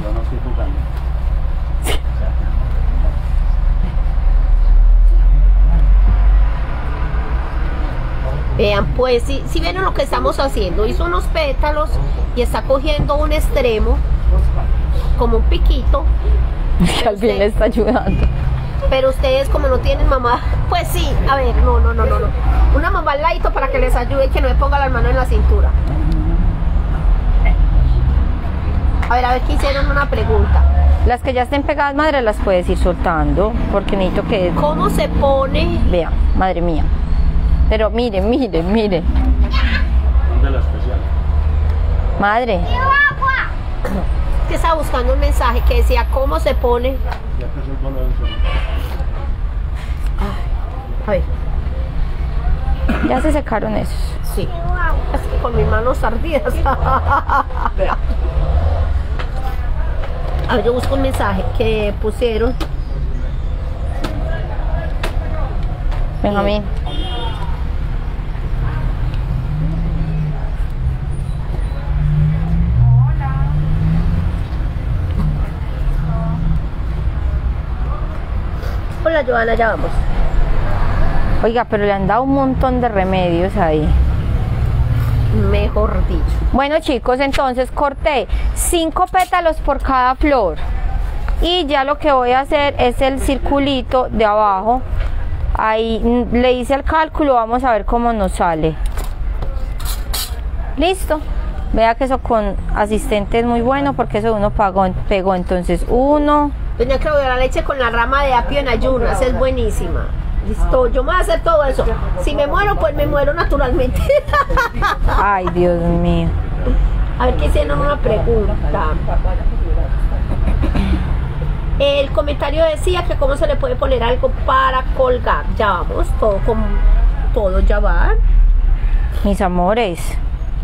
Vean, pues, si ven lo que estamos haciendo, hizo unos pétalos y está cogiendo un extremo, como un piquito. Que al fin le está ayudando. Pero ustedes como no tienen mamá, pues sí, a ver, no. Una mamá al ladito para que les ayude y que no me ponga las manos en la cintura. A ver, ¿qué hicieron? Una pregunta. Las que ya estén pegadas, madre, las puedes ir soltando, porque necesito que... ¿Cómo se pone? Vea, madre mía. Pero mire. De la especial. Madre, Que estaba buscando un mensaje que decía ¿cómo se pone? Ya que soy bueno en eso. A ver, ya se secaron esos. sí. Es que con mis manos ardidas. A ver, yo busco un mensaje que pusieron. Benjamín. Hola, Joana, ya vamos. Oiga, pero le han dado un montón de remedios ahí. Mejor dicho. Bueno, chicos, entonces corté 5 pétalos por cada flor. Y ya lo que voy a hacer es el circulito de abajo. Ahí le hice el cálculo, vamos a ver cómo nos sale. Listo. Vea que eso con asistente es muy bueno porque eso uno pegó. Entonces 1. Doña Claudia, la leche con la rama de apio en ayunas es buenísima. Listo, yo me voy a hacer todo eso. Si me muero, pues me muero naturalmente. Ay, Dios mío. A ver, que hicieron una pregunta. El comentario decía que cómo se le puede poner algo para colgar. Ya vamos, todo ya va. Mis amores.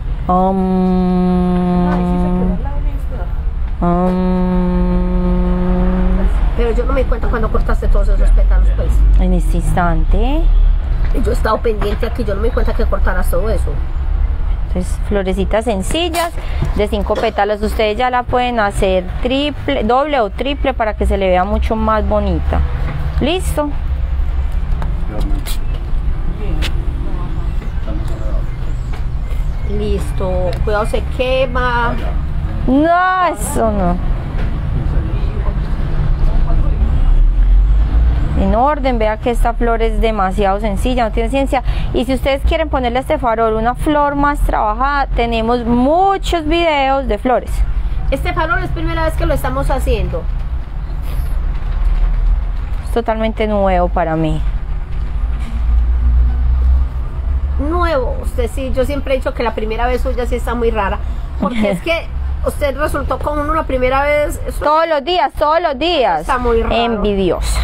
Pero yo no me di cuenta cuando cortaste todos esos pétalos, pues. En este instante. Yo he estado pendiente aquí, yo no me di cuenta que cortaras todo eso. Entonces, florecitas sencillas de 5 pétalos. Ustedes ya la pueden hacer triple, doble o triple para que se le vea mucho más bonita. Listo. Listo, cuidado, se quema. No, eso no. En orden, vea que esta flor es demasiado sencilla, no tiene ciencia. Y si ustedes quieren ponerle a este farol una flor más trabajada, tenemos muchos videos de flores. Este farol es primera vez que lo estamos haciendo. Es totalmente nuevo para mí. Nuevo, usted sí, yo siempre he dicho que la primera vez suya sí está muy rara. Porque es que usted resultó con una primera vez. Eso Todos los días. Está muy raro. Envidiosa.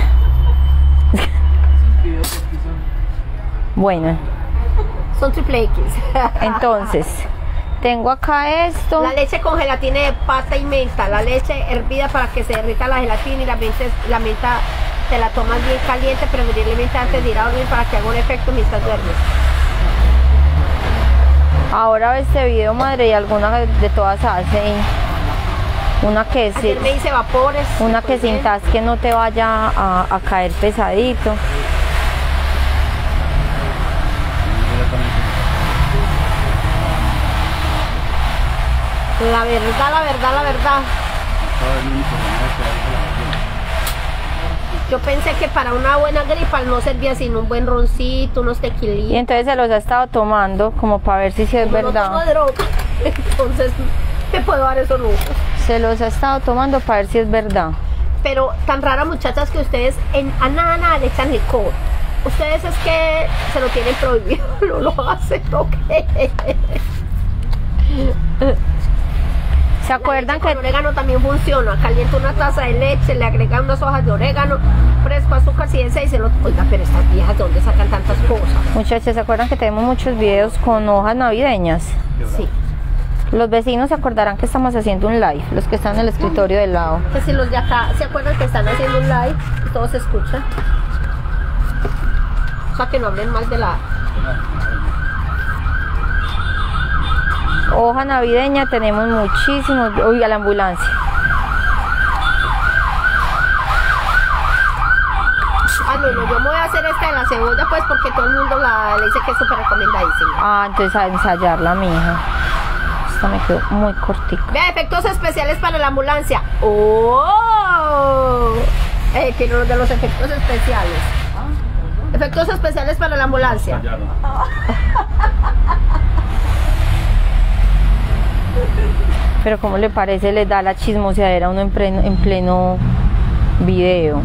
Bueno, son triple X. entonces Tengo acá esto. La leche con gelatina de pasta y menta, la leche hervida para que se derrita la gelatina y la menta te la tomas bien caliente, preferiblemente antes de ir a dormir para que haga un efecto mientras duermes. Ahora ve este video, madre, y alguna de todas hacen. Una que Ayer me hice vapores. una que pues bien. sintas que no te vaya a caer pesadito. La verdad. Yo pensé que para una buena gripa no servía sino un buen roncito, unos Y tequilitos. entonces se los ha estado tomando como para ver si es Como no tomo verdad. droga, entonces me puedo dar esos lujos. Se los ha estado tomando para ver si es verdad. Pero tan rara, muchachas, que ustedes a nada le echan licor. Ustedes es que se lo tienen prohibido, no lo hacen, ¿ok? ¿Se acuerdan Con que orégano también funciona. Calienta una taza de leche, le agregan unas hojas de orégano, fresco, azúcar, y se lo... Oiga, pero estas viejas, ¿de dónde sacan tantas cosas? muchachos, se acuerdan que tenemos muchos videos con hojas navideñas? Sí. Los vecinos se acordarán que estamos haciendo un live, los que están en el escritorio del lado. Que si los de acá se acuerdan que están haciendo un live y todos se escuchan. O sea, que no hablen más de la... Hoja navideña tenemos muchísimos. Oiga, la ambulancia. Ah, no, yo me voy a hacer esta de la cebolla, pues, porque todo el mundo le dice que es súper recomendadísima. Ah, entonces a ensayarla, mija. Esta me quedó muy cortica. Vea, efectos especiales para la ambulancia. ¡Oh! Que no de los efectos especiales. Efectos especiales para la ambulancia. Pero ¿cómo le parece? Le da la chismoseadera a uno en pleno video.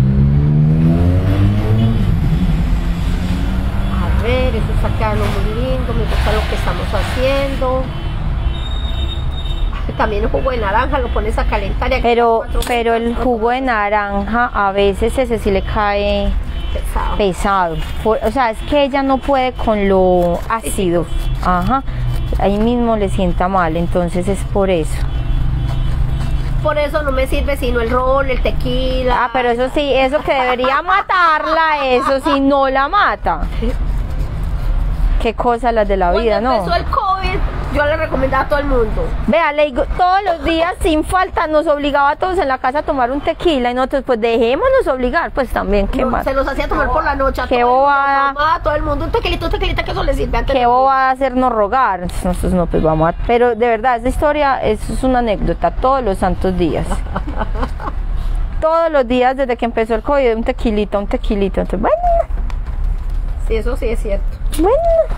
A ver, eso está quedando muy lindo, me gusta lo que estamos haciendo. También el jugo de naranja lo pones a calentar. Y aquí Pero 4 el minutos, jugo de naranja a veces ese sí le cae pesado. pesado. O sea, es que ella no puede con lo ácido. Ajá. Ahí mismo le sienta mal, entonces es por eso. Por eso no me sirve sino el ron, el tequila. Ah, pero eso sí, eso que debería matarla, eso sí no la mata. Qué cosas las de la vida, Cuando ¿no? empezó el COVID, yo le recomendaba a todo el mundo. Vea, le digo, todos los días sin falta nos obligaba a todos en la casa a tomar un tequila y nosotros pues dejémonos obligar, pues también, qué No, más. se los hacía tomar por la noche a Qué todo el mundo, bobada. mamá, a todo el mundo, un tequilita, que eso le sirve antes. Qué boba hacernos rogar. Nosotros no, pues vamos a... Pero de verdad, esta historia es una anécdota todos los santos días. Todos los días desde que empezó el COVID, un tequilita. Entonces, bueno, Sí, eso sí es cierto. bueno.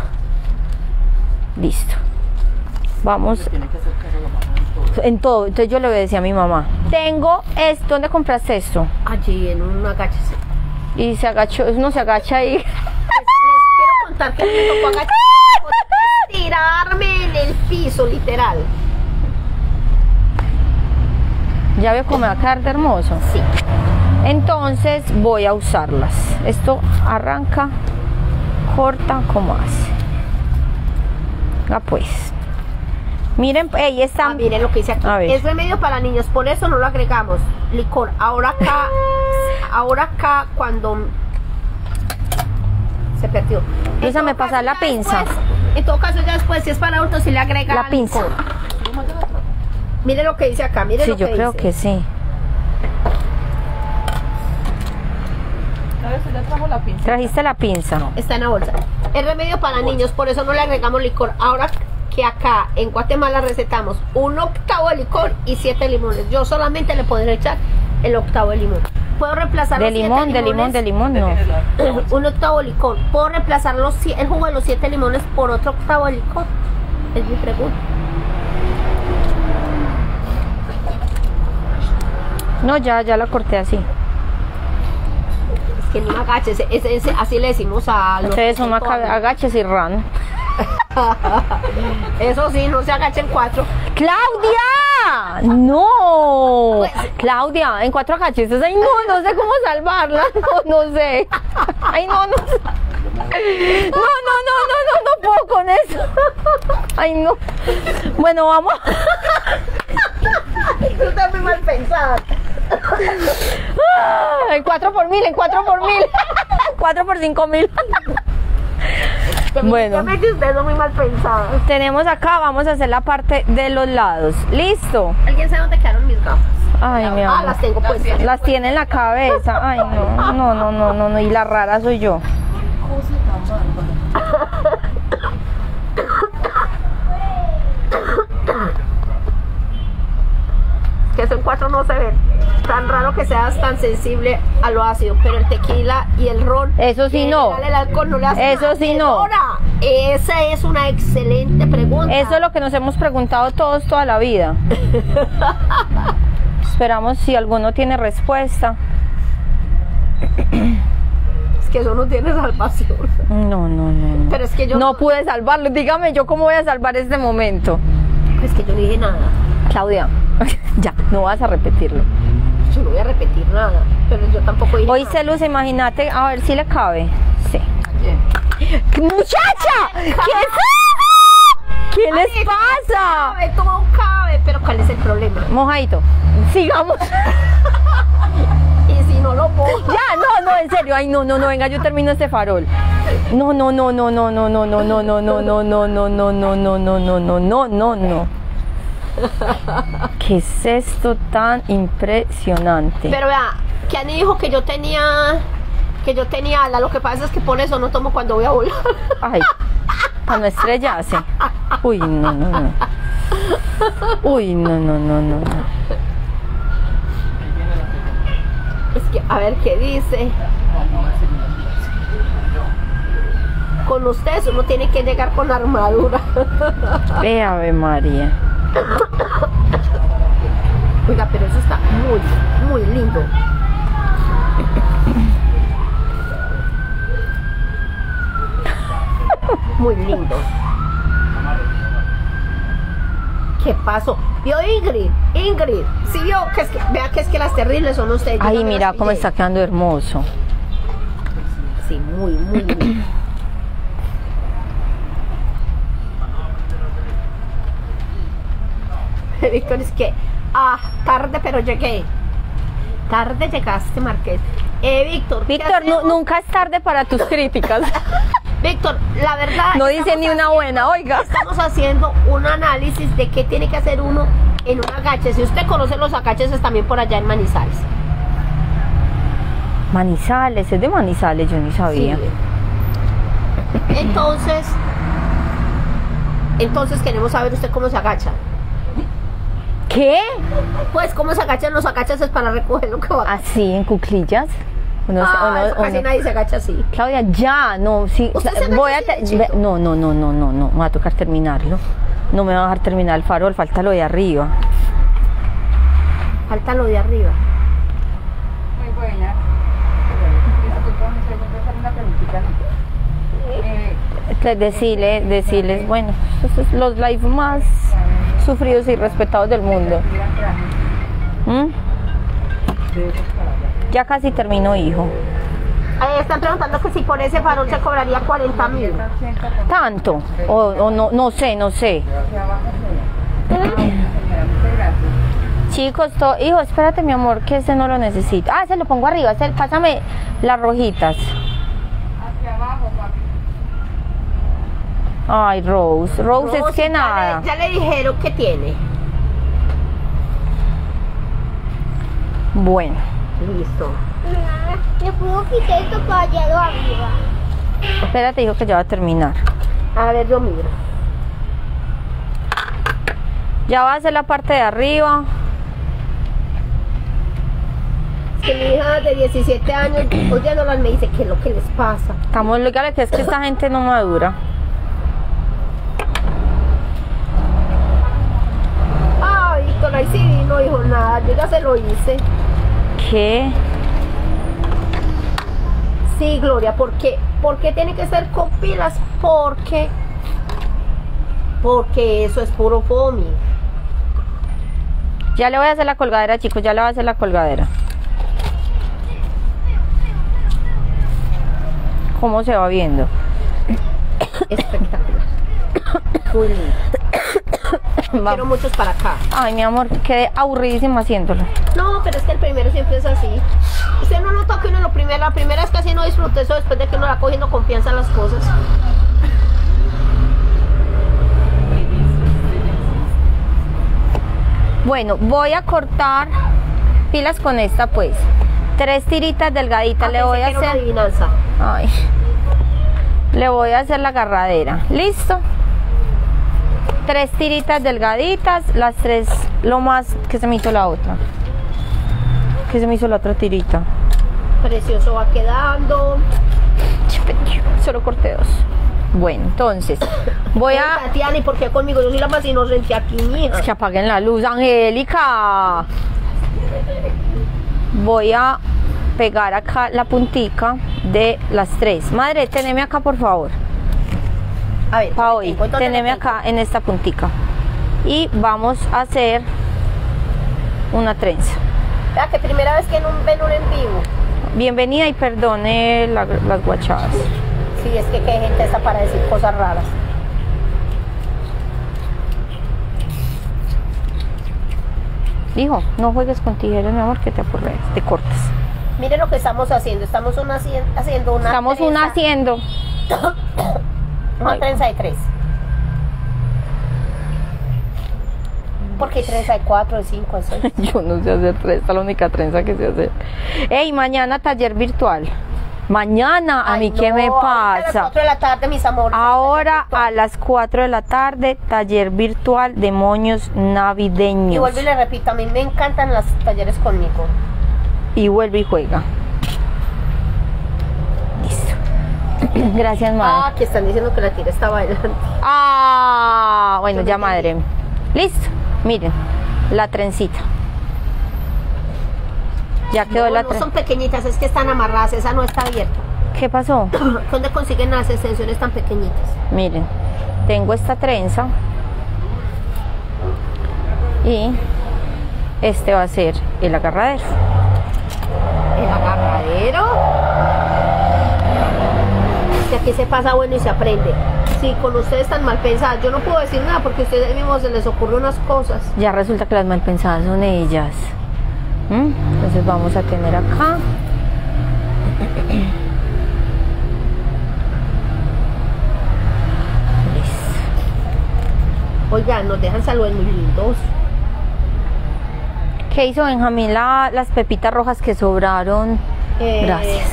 Listo. Vamos Tiene que hacer caso a la mamá en todo. en todo. Entonces yo le decía a mi mamá, tengo esto, ¿dónde compraste esto? Allí en un agáchese. Y se agachó, uno se agacha ahí. Les quiero contar que me tocó agacharme, tirarme en el piso, literal. Ya veo cómo me va a quedar de hermoso. Sí. Entonces voy a usarlas. Esto arranca, corta, ¿cómo hace? Ah, pues. Miren, ahí está. Ah, miren lo que dice aquí. A ver. Es remedio para niños, por eso no lo agregamos. Licor. Ahora acá cuando se perdió. Déjame En todo pasar caso, la ya pinza. después, en todo caso, ya después, si es para adultos, si le agrega La pinza. licor. Mire lo que dice acá, mire Sí, lo que yo creo dice. que sí. ¿Sabes? Ya trajo la pinza. ¿Trajiste la pinza? Está en la bolsa. Es remedio para niños, por eso no le agregamos licor. Ahora que acá en Guatemala recetamos 1 octavo de licor y 7 limones. Yo solamente le podré echar el octavo de limón. Puedo reemplazar De los 7 limón, limones. no. 1 octavo de licor. Puedo reemplazar el jugo de los 7 limones por otro octavo de licor. Es mi pregunta. No, ya la corté así. Es que no me agaches. Así le decimos a los. Entonces uno que comen. agaches y ran. Eso sí, no se agachen 4. ¡Claudia! ¡No! Claudia, en 4 agaches. Ay, no sé cómo salvarla. No sé. Ay, no sé. No puedo con eso. Ay, Ay, no. Bueno, vamos. Tú estás muy mal pensada. En 4 por 1000, en 4 por 1000. 4 por 5000. Bueno, Definitivamente ustedes son muy mal pensadas. tenemos acá, vamos a hacer la parte de los lados. ¿Listo? ¿Alguien sabe dónde quedaron mis gafas? Ay, mi Ah, amor. las tengo puestas. Las tiene en la cabeza. Ay, no, no, no, no, no, no. Y la rara soy yo. Que eso en 4 no se ve. Tan raro que seas tan sensible a lo ácido, pero el tequila y el ron. Eso sí y no. el alcohol no le hace Eso nada. sí no. Ahora, esa es una excelente pregunta. Eso es lo que nos hemos preguntado todos toda la vida. Esperamos si alguno tiene respuesta. Es que eso no tiene salvación. No, no, no. Pero es que yo no pude salvarlo. Dígame yo cómo voy a salvar este momento. Es que yo no dije nada. Claudia, ya, no vas a repetirlo. Yo no voy a repetir nada. Pero yo tampoco dije Hoy nada. se luce, imagínate, a ver si le cabe. Sí. ¡Muchacha! ¿Qué es eso? ¿Qué les Ay, pasa? Cabe, todo cabe, pero ¿cuál es el problema? Mojadito, sigamos. Y si no lo pongo. Ya, no, en serio. Ay, no, venga, yo termino este farol. No. ¿Qué es esto tan impresionante? Pero vea, Kiani dijo que yo tenía ala. Lo que pasa es que por eso no tomo cuando voy a volar. Ay, para no estrellarse. Uy, no. Uy, no. Es que, a ver qué dice. Con ustedes uno tiene que llegar con armadura. Ve, Ave María. Oiga, pero eso está muy lindo. Muy lindo. ¿Qué pasó? ¿Vio Ingrid? ¿Sí vio? Que es que, vea que es que las terribles son ustedes. Yo Ay, no me mira las cómo pillé. está quedando hermoso. Sí, muy lindo. Víctor, es que, tarde pero llegué. Tarde llegaste, Marqués. Víctor. ¿qué Víctor, hacemos? nunca es tarde para tus críticas. Víctor, la verdad. No dice estamos ni una buena, oiga. Estamos haciendo un análisis de qué tiene que hacer uno en un agache. Si usted conoce los agaches también por allá en Manizales. Manizales, es de Manizales, yo ni sabía. Sí. Entonces queremos saber usted cómo se agacha. ¿Qué? Pues cómo se agachan los agachas es para recoger lo que va. ¿Así, en cuclillas? Eso casi nadie se agacha así. Claudia, ya, no, sí. ¿Usted se Voy a agacha así, chiquito? no, me va a tocar terminarlo. No me va a dejar terminar el farol, falta lo de arriba. Falta lo de arriba. Muy buena. Disculpa, me pregunto hacer una preguntita. Decirles, bueno, estos son los live más sufridos y respetados del mundo. ¿Mm? Ya casi terminó, hijo. Están preguntando que si por ese farol se cobraría 40.000. ¿Tanto? O no sé. Chicos, hijo, espérate, mi amor, que ese no lo necesito. Se lo pongo arriba, pásame las rojitas. Hacia abajo, papi. Ay, Rose, es que nada. Ya le dijeron que tiene. Bueno, Listo. Le puedo quitar esto para allá arriba. espérate, hijo, que ya va a terminar. A ver, yo miro. Ya va a hacer la parte de arriba. Es que mi hija de 17 años, oye, no me dice qué es lo que les pasa. Estamos legales, que es que esta gente no madura. Víctor, ahí sí no dijo nada, yo ya se lo hice. ¿Qué? Sí, Gloria, ¿por qué tiene que ser con pilas? Porque eso es puro foamy. Ya le voy a hacer la colgadera, chicos, ya le voy a hacer la colgadera. ¿Cómo se va viendo? Espectacular. Muy lindo. Va. Quiero muchos para acá. Ay, mi amor, quedé aburridísima haciéndolo. No, pero es que el primero siempre es así. Usted no nota que uno la primera vez casi no disfruta eso después de que uno va cogiendo confianza en las cosas. Bueno, voy a cortar pilas con esta pues. 3 tiritas delgaditas le voy a Pensé que era una hacer. adivinanza. Ay. Le voy a hacer la agarradera. ¿Listo? 3 tiritas delgaditas, las 3 lo más que se me hizo la otra. Que se me hizo la otra tirita. Precioso va quedando. Solo corté 2. Bueno, entonces voy a... Tatiana, ¿y por qué conmigo? Yo soy la más inocente aquí, mija. Que apaguen la luz, Angélica. Voy a pegar acá la puntica de las 3. Madre, teneme acá por favor. A ver, Pa' hoy, ¿dónde teneme la tengo? acá en esta puntica. Y vamos a hacer una trenza. Vea que primera vez que ven un en vivo. Bienvenida y perdone las guachadas. Sí, es que qué gente está para decir cosas raras. Hijo, no juegues con tijeras, mi amor, que te apurres, te cortas. Miren lo que estamos haciendo. Estamos haciendo una Estamos trenza, haciendo. una Ay. trenza de 3. Porque hay trenza de 4, de 5, de 6. Yo no sé hacer trenza, es la única trenza que sé hacer. Ey, mañana taller virtual. Mañana, ¿a mí qué me A las pasa? 4 de la tarde, mis amores. Ahora a las 4 de la tarde, taller virtual de moños Y navideños. vuelvo y le repito, a mí me encantan los talleres conmigo. Y vuelve y juega. Listo. Gracias, madre. Ah, que están diciendo que la tira estaba adelante. Ah, bueno, Yo no ya entendí. madre. Listo. Miren, la trencita. Ya quedó No, la no trenza. son pequeñitas, es que están amarradas, esa no está abierta. ¿Qué pasó? ¿Dónde consiguen las extensiones tan pequeñitas? Miren, tengo esta trenza y este va a ser el agarradero. El agarradero. Que aquí se pasa bueno y se aprende. Sí, con ustedes tan mal pensadas, yo no puedo decir nada porque a ustedes mismos se les ocurren unas cosas. Ya resulta que las mal pensadas son ellas. Entonces vamos a tener acá. Listo. Oigan, nos dejan saludos muy lindos. ¿Qué hizo Benjamín? Las pepitas rojas que sobraron. Gracias.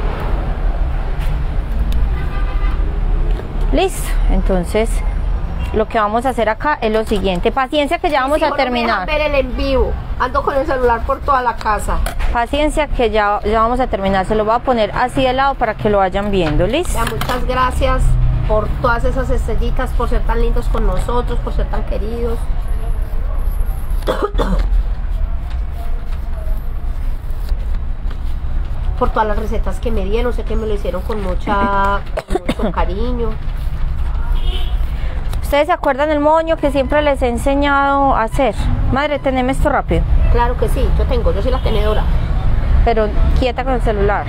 Listo. Entonces, lo que vamos a hacer acá es lo siguiente. Paciencia que ya vamos Mis a hijos no me terminar. dejan ver el en vivo. Ando con el celular por toda la casa. Paciencia que ya vamos a terminar. Se lo voy a poner así de lado para que lo vayan viendo. ¿Listo? Ya, muchas gracias por todas esas estrellitas, por ser tan lindos con nosotros, por ser tan queridos. Por todas las recetas que me dieron, sé que me lo hicieron con mucho cariño. ¿Ustedes se acuerdan el moño que siempre les he enseñado a hacer? Madre, teneme esto rápido. Claro que sí, yo soy la tenedora. Pero quieta con el celular.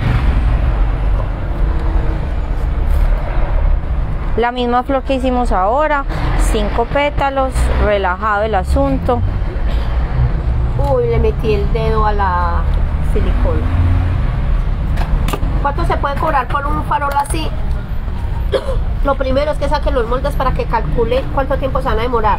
La misma flor que hicimos ahora, 5 pétalos, relajado el asunto. Uy, le metí el dedo a la silicona. ¿Cuánto se puede cobrar por un farol así? Lo primero es que saquen los moldes para que calcule cuánto tiempo se van a demorar.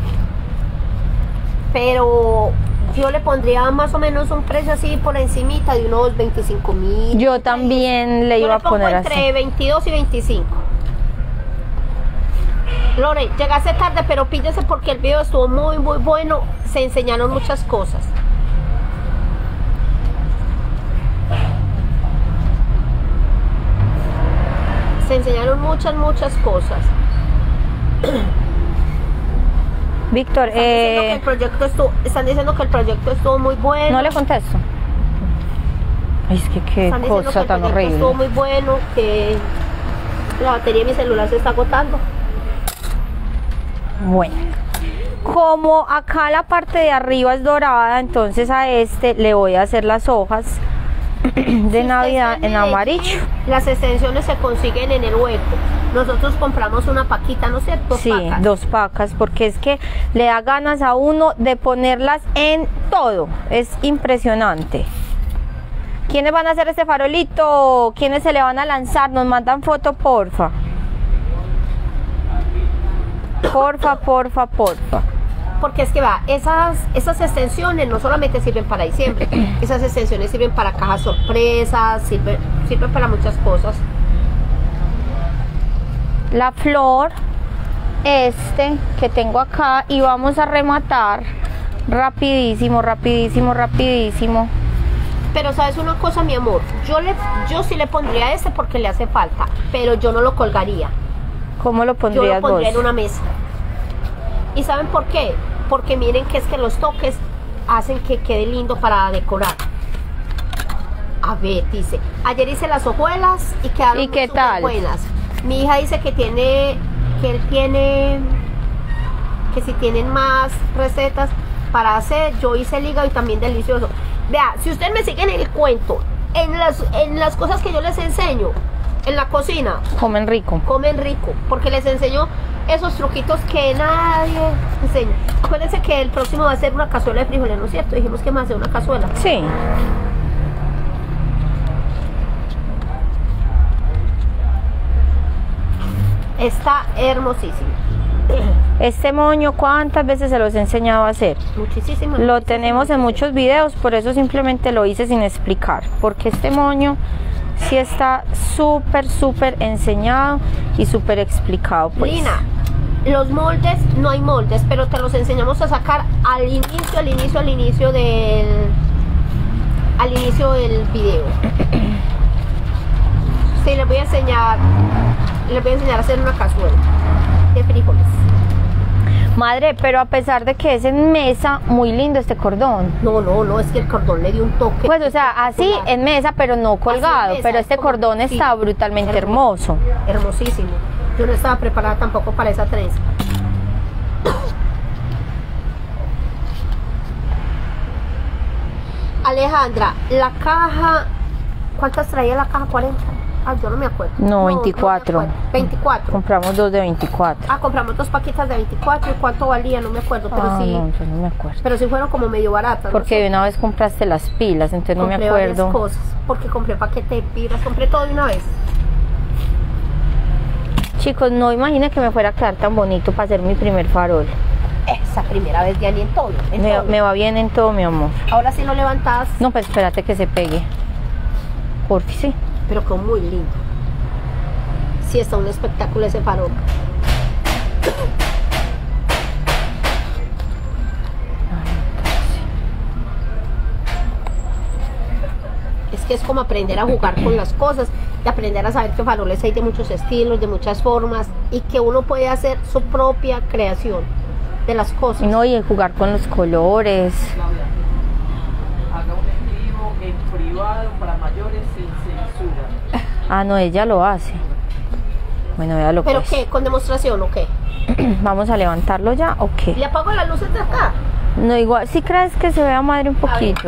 Pero yo le pondría más o menos un precio así por encimita de unos 25.000. Yo también le Yo iba a pongo poner entre así. 22 y 25. Lore, llegaste tarde, pero píllese porque el video estuvo muy bueno. Se enseñaron muchas cosas. Se enseñaron muchas cosas. Víctor, Están diciendo que el proyecto estuvo muy bueno. no le contesto. Ay, es que qué Están diciendo que cosa el tan proyecto horrible. estuvo muy bueno, que la batería de mi celular se está agotando. Bueno, como acá la parte de arriba es dorada, entonces a este le voy a hacer las hojas de Si usted Navidad está en Medellín, amarillo. Las extensiones se consiguen en el hueco. Nosotros compramos una paquita, ¿no es cierto? Sí, Pacas. 2 pacas, porque es que le da ganas a uno de ponerlas en todo. Es impresionante. ¿Quiénes van a hacer este farolito? ¿Quiénes se le van a lanzar? Nos mandan foto, porfa. Porfa, porfa, porfa. Porque es que va, esas extensiones no solamente sirven para diciembre, esas extensiones sirven para cajas sorpresas, sirven para muchas cosas. La flor, que tengo acá, y vamos a rematar rapidísimo, rapidísimo, rapidísimo. Pero sabes una cosa, mi amor, yo sí le pondría porque le hace falta, pero yo no lo colgaría. ¿Cómo lo Yo pondrías lo pondría vos? en una mesa. ¿Y saben por qué? Porque miren que es que los toques hacen que quede lindo para decorar. A ver, dice, ayer hice las hojuelas y quedaron ¿Y qué súper tal? buenas. Mi hija dice que si tienen más recetas para hacer. Yo hice el hígado y también delicioso. Vea, si ustedes me siguen en el cuento, en las cosas que yo les enseño, en la cocina, Comen rico. comen rico, porque les enseño esos truquitos que nadie enseña. Acuérdense que el próximo va a ser una cazuela de frijoles, ¿no es cierto? Dijimos que más de una cazuela. Sí. Está hermosísimo. Este moño, ¿cuántas veces se los he enseñado a hacer? Muchísimo. Lo tenemos en muchos videos, por eso simplemente lo hice sin explicar, porque este moño sí está súper, súper enseñado y súper explicado, pues. Lina, los moldes, no hay moldes, pero te los enseñamos a sacar al inicio del video. Sí, les voy a enseñar a hacer una cazuela de frijoles. Madre, pero a pesar de que es en mesa, muy lindo este cordón. No, es que el cordón le dio un toque. Pues, o sea, así en mesa, pero no colgado. mesa, Pero es este como- cordón sí, está brutalmente hermoso. Hermosísimo. Yo no estaba preparada tampoco para esa trenza. Alejandra, la caja, ¿cuántas traía la caja? 40. Ah, yo no me acuerdo. No, me 24. acuerdo. 24. Compramos 2 de 24. Ah, compramos 2 paquitas de 24. ¿Y cuánto valía? No me acuerdo, pero Ah, sí. no, yo no me acuerdo. Pero sí fueron como medio baratas. Porque de una vez compraste las pilas, entonces no me Compré varias acuerdo. cosas, porque compré paquete de pilas, compré todo de una vez. Chicos, no imaginen que me fuera a quedar tan bonito para hacer mi primer farol. Esa primera vez ya ni en todo. en todo. Me va bien en todo, mi amor. Ahora sí lo levantas, No, pues espérate que se pegue. Porfi, sí. pero quedó muy lindo. Sí, está un espectáculo ese farol. Es que es como aprender a jugar con las cosas, de aprender a saber que faroles hay de muchos estilos, de muchas formas, y que uno puede hacer su propia creación de las cosas. No, y el jugar con los colores. Haga un en vivo en privado para mayores sin censura. Ah, no, ella lo hace. Bueno, véalo ¿Pero pues. qué? ¿Con demostración o qué? ¿Vamos a levantarlo ya o qué? ¿Le apago las luces de acá? No, igual, ¿sí crees que se vea, madre, un poquito?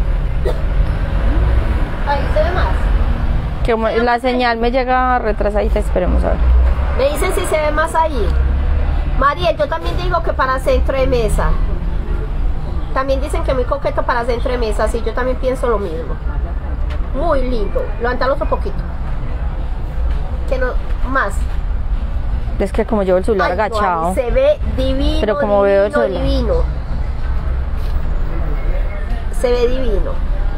Ahí se ve más. Que la señal me llega retrasadita, esperemos a ver. Me dicen si se ve más ahí. Mariel, yo también digo que para centro de mesa. También dicen que muy coqueto para centro de mesa. Sí, yo también pienso lo mismo. Muy lindo. Levántalo otro poquito. Que no, más. Es que como llevo el celular Ay, no, agachado. ahí se ve divino. Pero como veo el celular. divino. Se ve divino.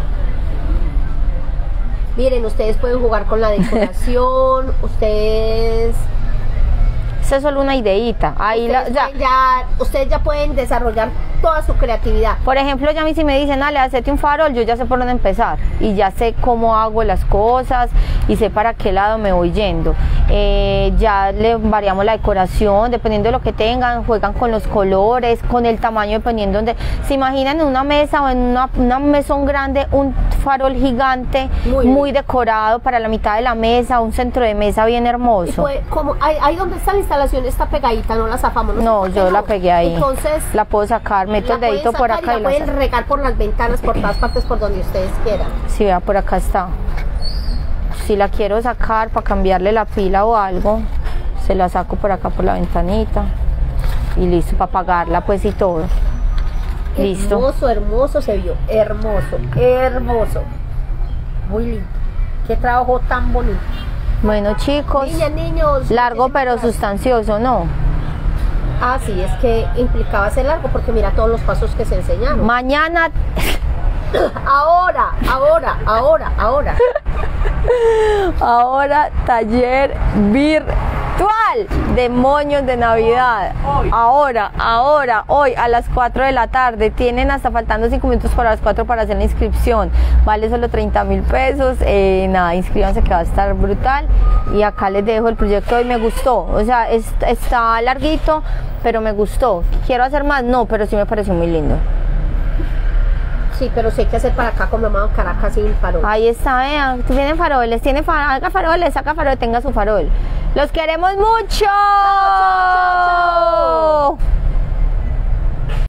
Miren, ustedes pueden jugar con la decoración. Ustedes Esa es solo una ideita. Ahí ustedes ya pueden desarrollar toda su creatividad. Por ejemplo, ya a mí si me dicen, Ale, hacete un farol, yo ya sé por dónde empezar y ya sé cómo hago las cosas y sé para qué lado me voy yendo. Ya le variamos la decoración, dependiendo de lo que tengan, juegan con los colores, con el tamaño, dependiendo de... ¿Se imaginan en una mesa o en una mesón grande un farol gigante, muy decorado para la mitad de la mesa, un centro de mesa bien hermoso? Como ahí donde está la instalación está pegadita, no la zafamos. No, yo la pegué ahí. Entonces la puedo sacar, meto el dedito por acá y la pueden regar por las ventanas, por todas partes, por donde ustedes quieran. Sí, vea, por acá está. Si la quiero sacar para cambiarle la pila o algo. Se la saco por acá por la ventanita y listo, para apagarla pues y todo. Listo. Hermoso, hermoso se vio, hermoso, hermoso. Muy lindo. Qué trabajo tan bonito. Bueno, chicos, Niñas, niños. largo muchísimas pero gracias. sustancioso, ¿no? Ah, sí, es que implicaba ser largo porque mira todos los pasos que se enseñaron. Mañana, Ahora. ahora taller virtual de moños de Navidad. Hoy. Hoy a las 4 de la tarde. Tienen hasta faltando 5 minutos para las 4 para hacer la inscripción. Vale solo 30.000 pesos. Nada, inscríbanse que va a estar brutal. Y acá les dejo el proyecto. Hoy me gustó. O sea, está larguito, pero me gustó. ¿Quiero hacer más? No, pero sí me pareció muy lindo. Sí, pero sí hay que hacer para acá como llamado Caracas sin farol. Ahí está, vean, tienen faroles, haga faroles, saca farol, tenga su farol. ¡Los queremos mucho! Chao, chao, chao, chao.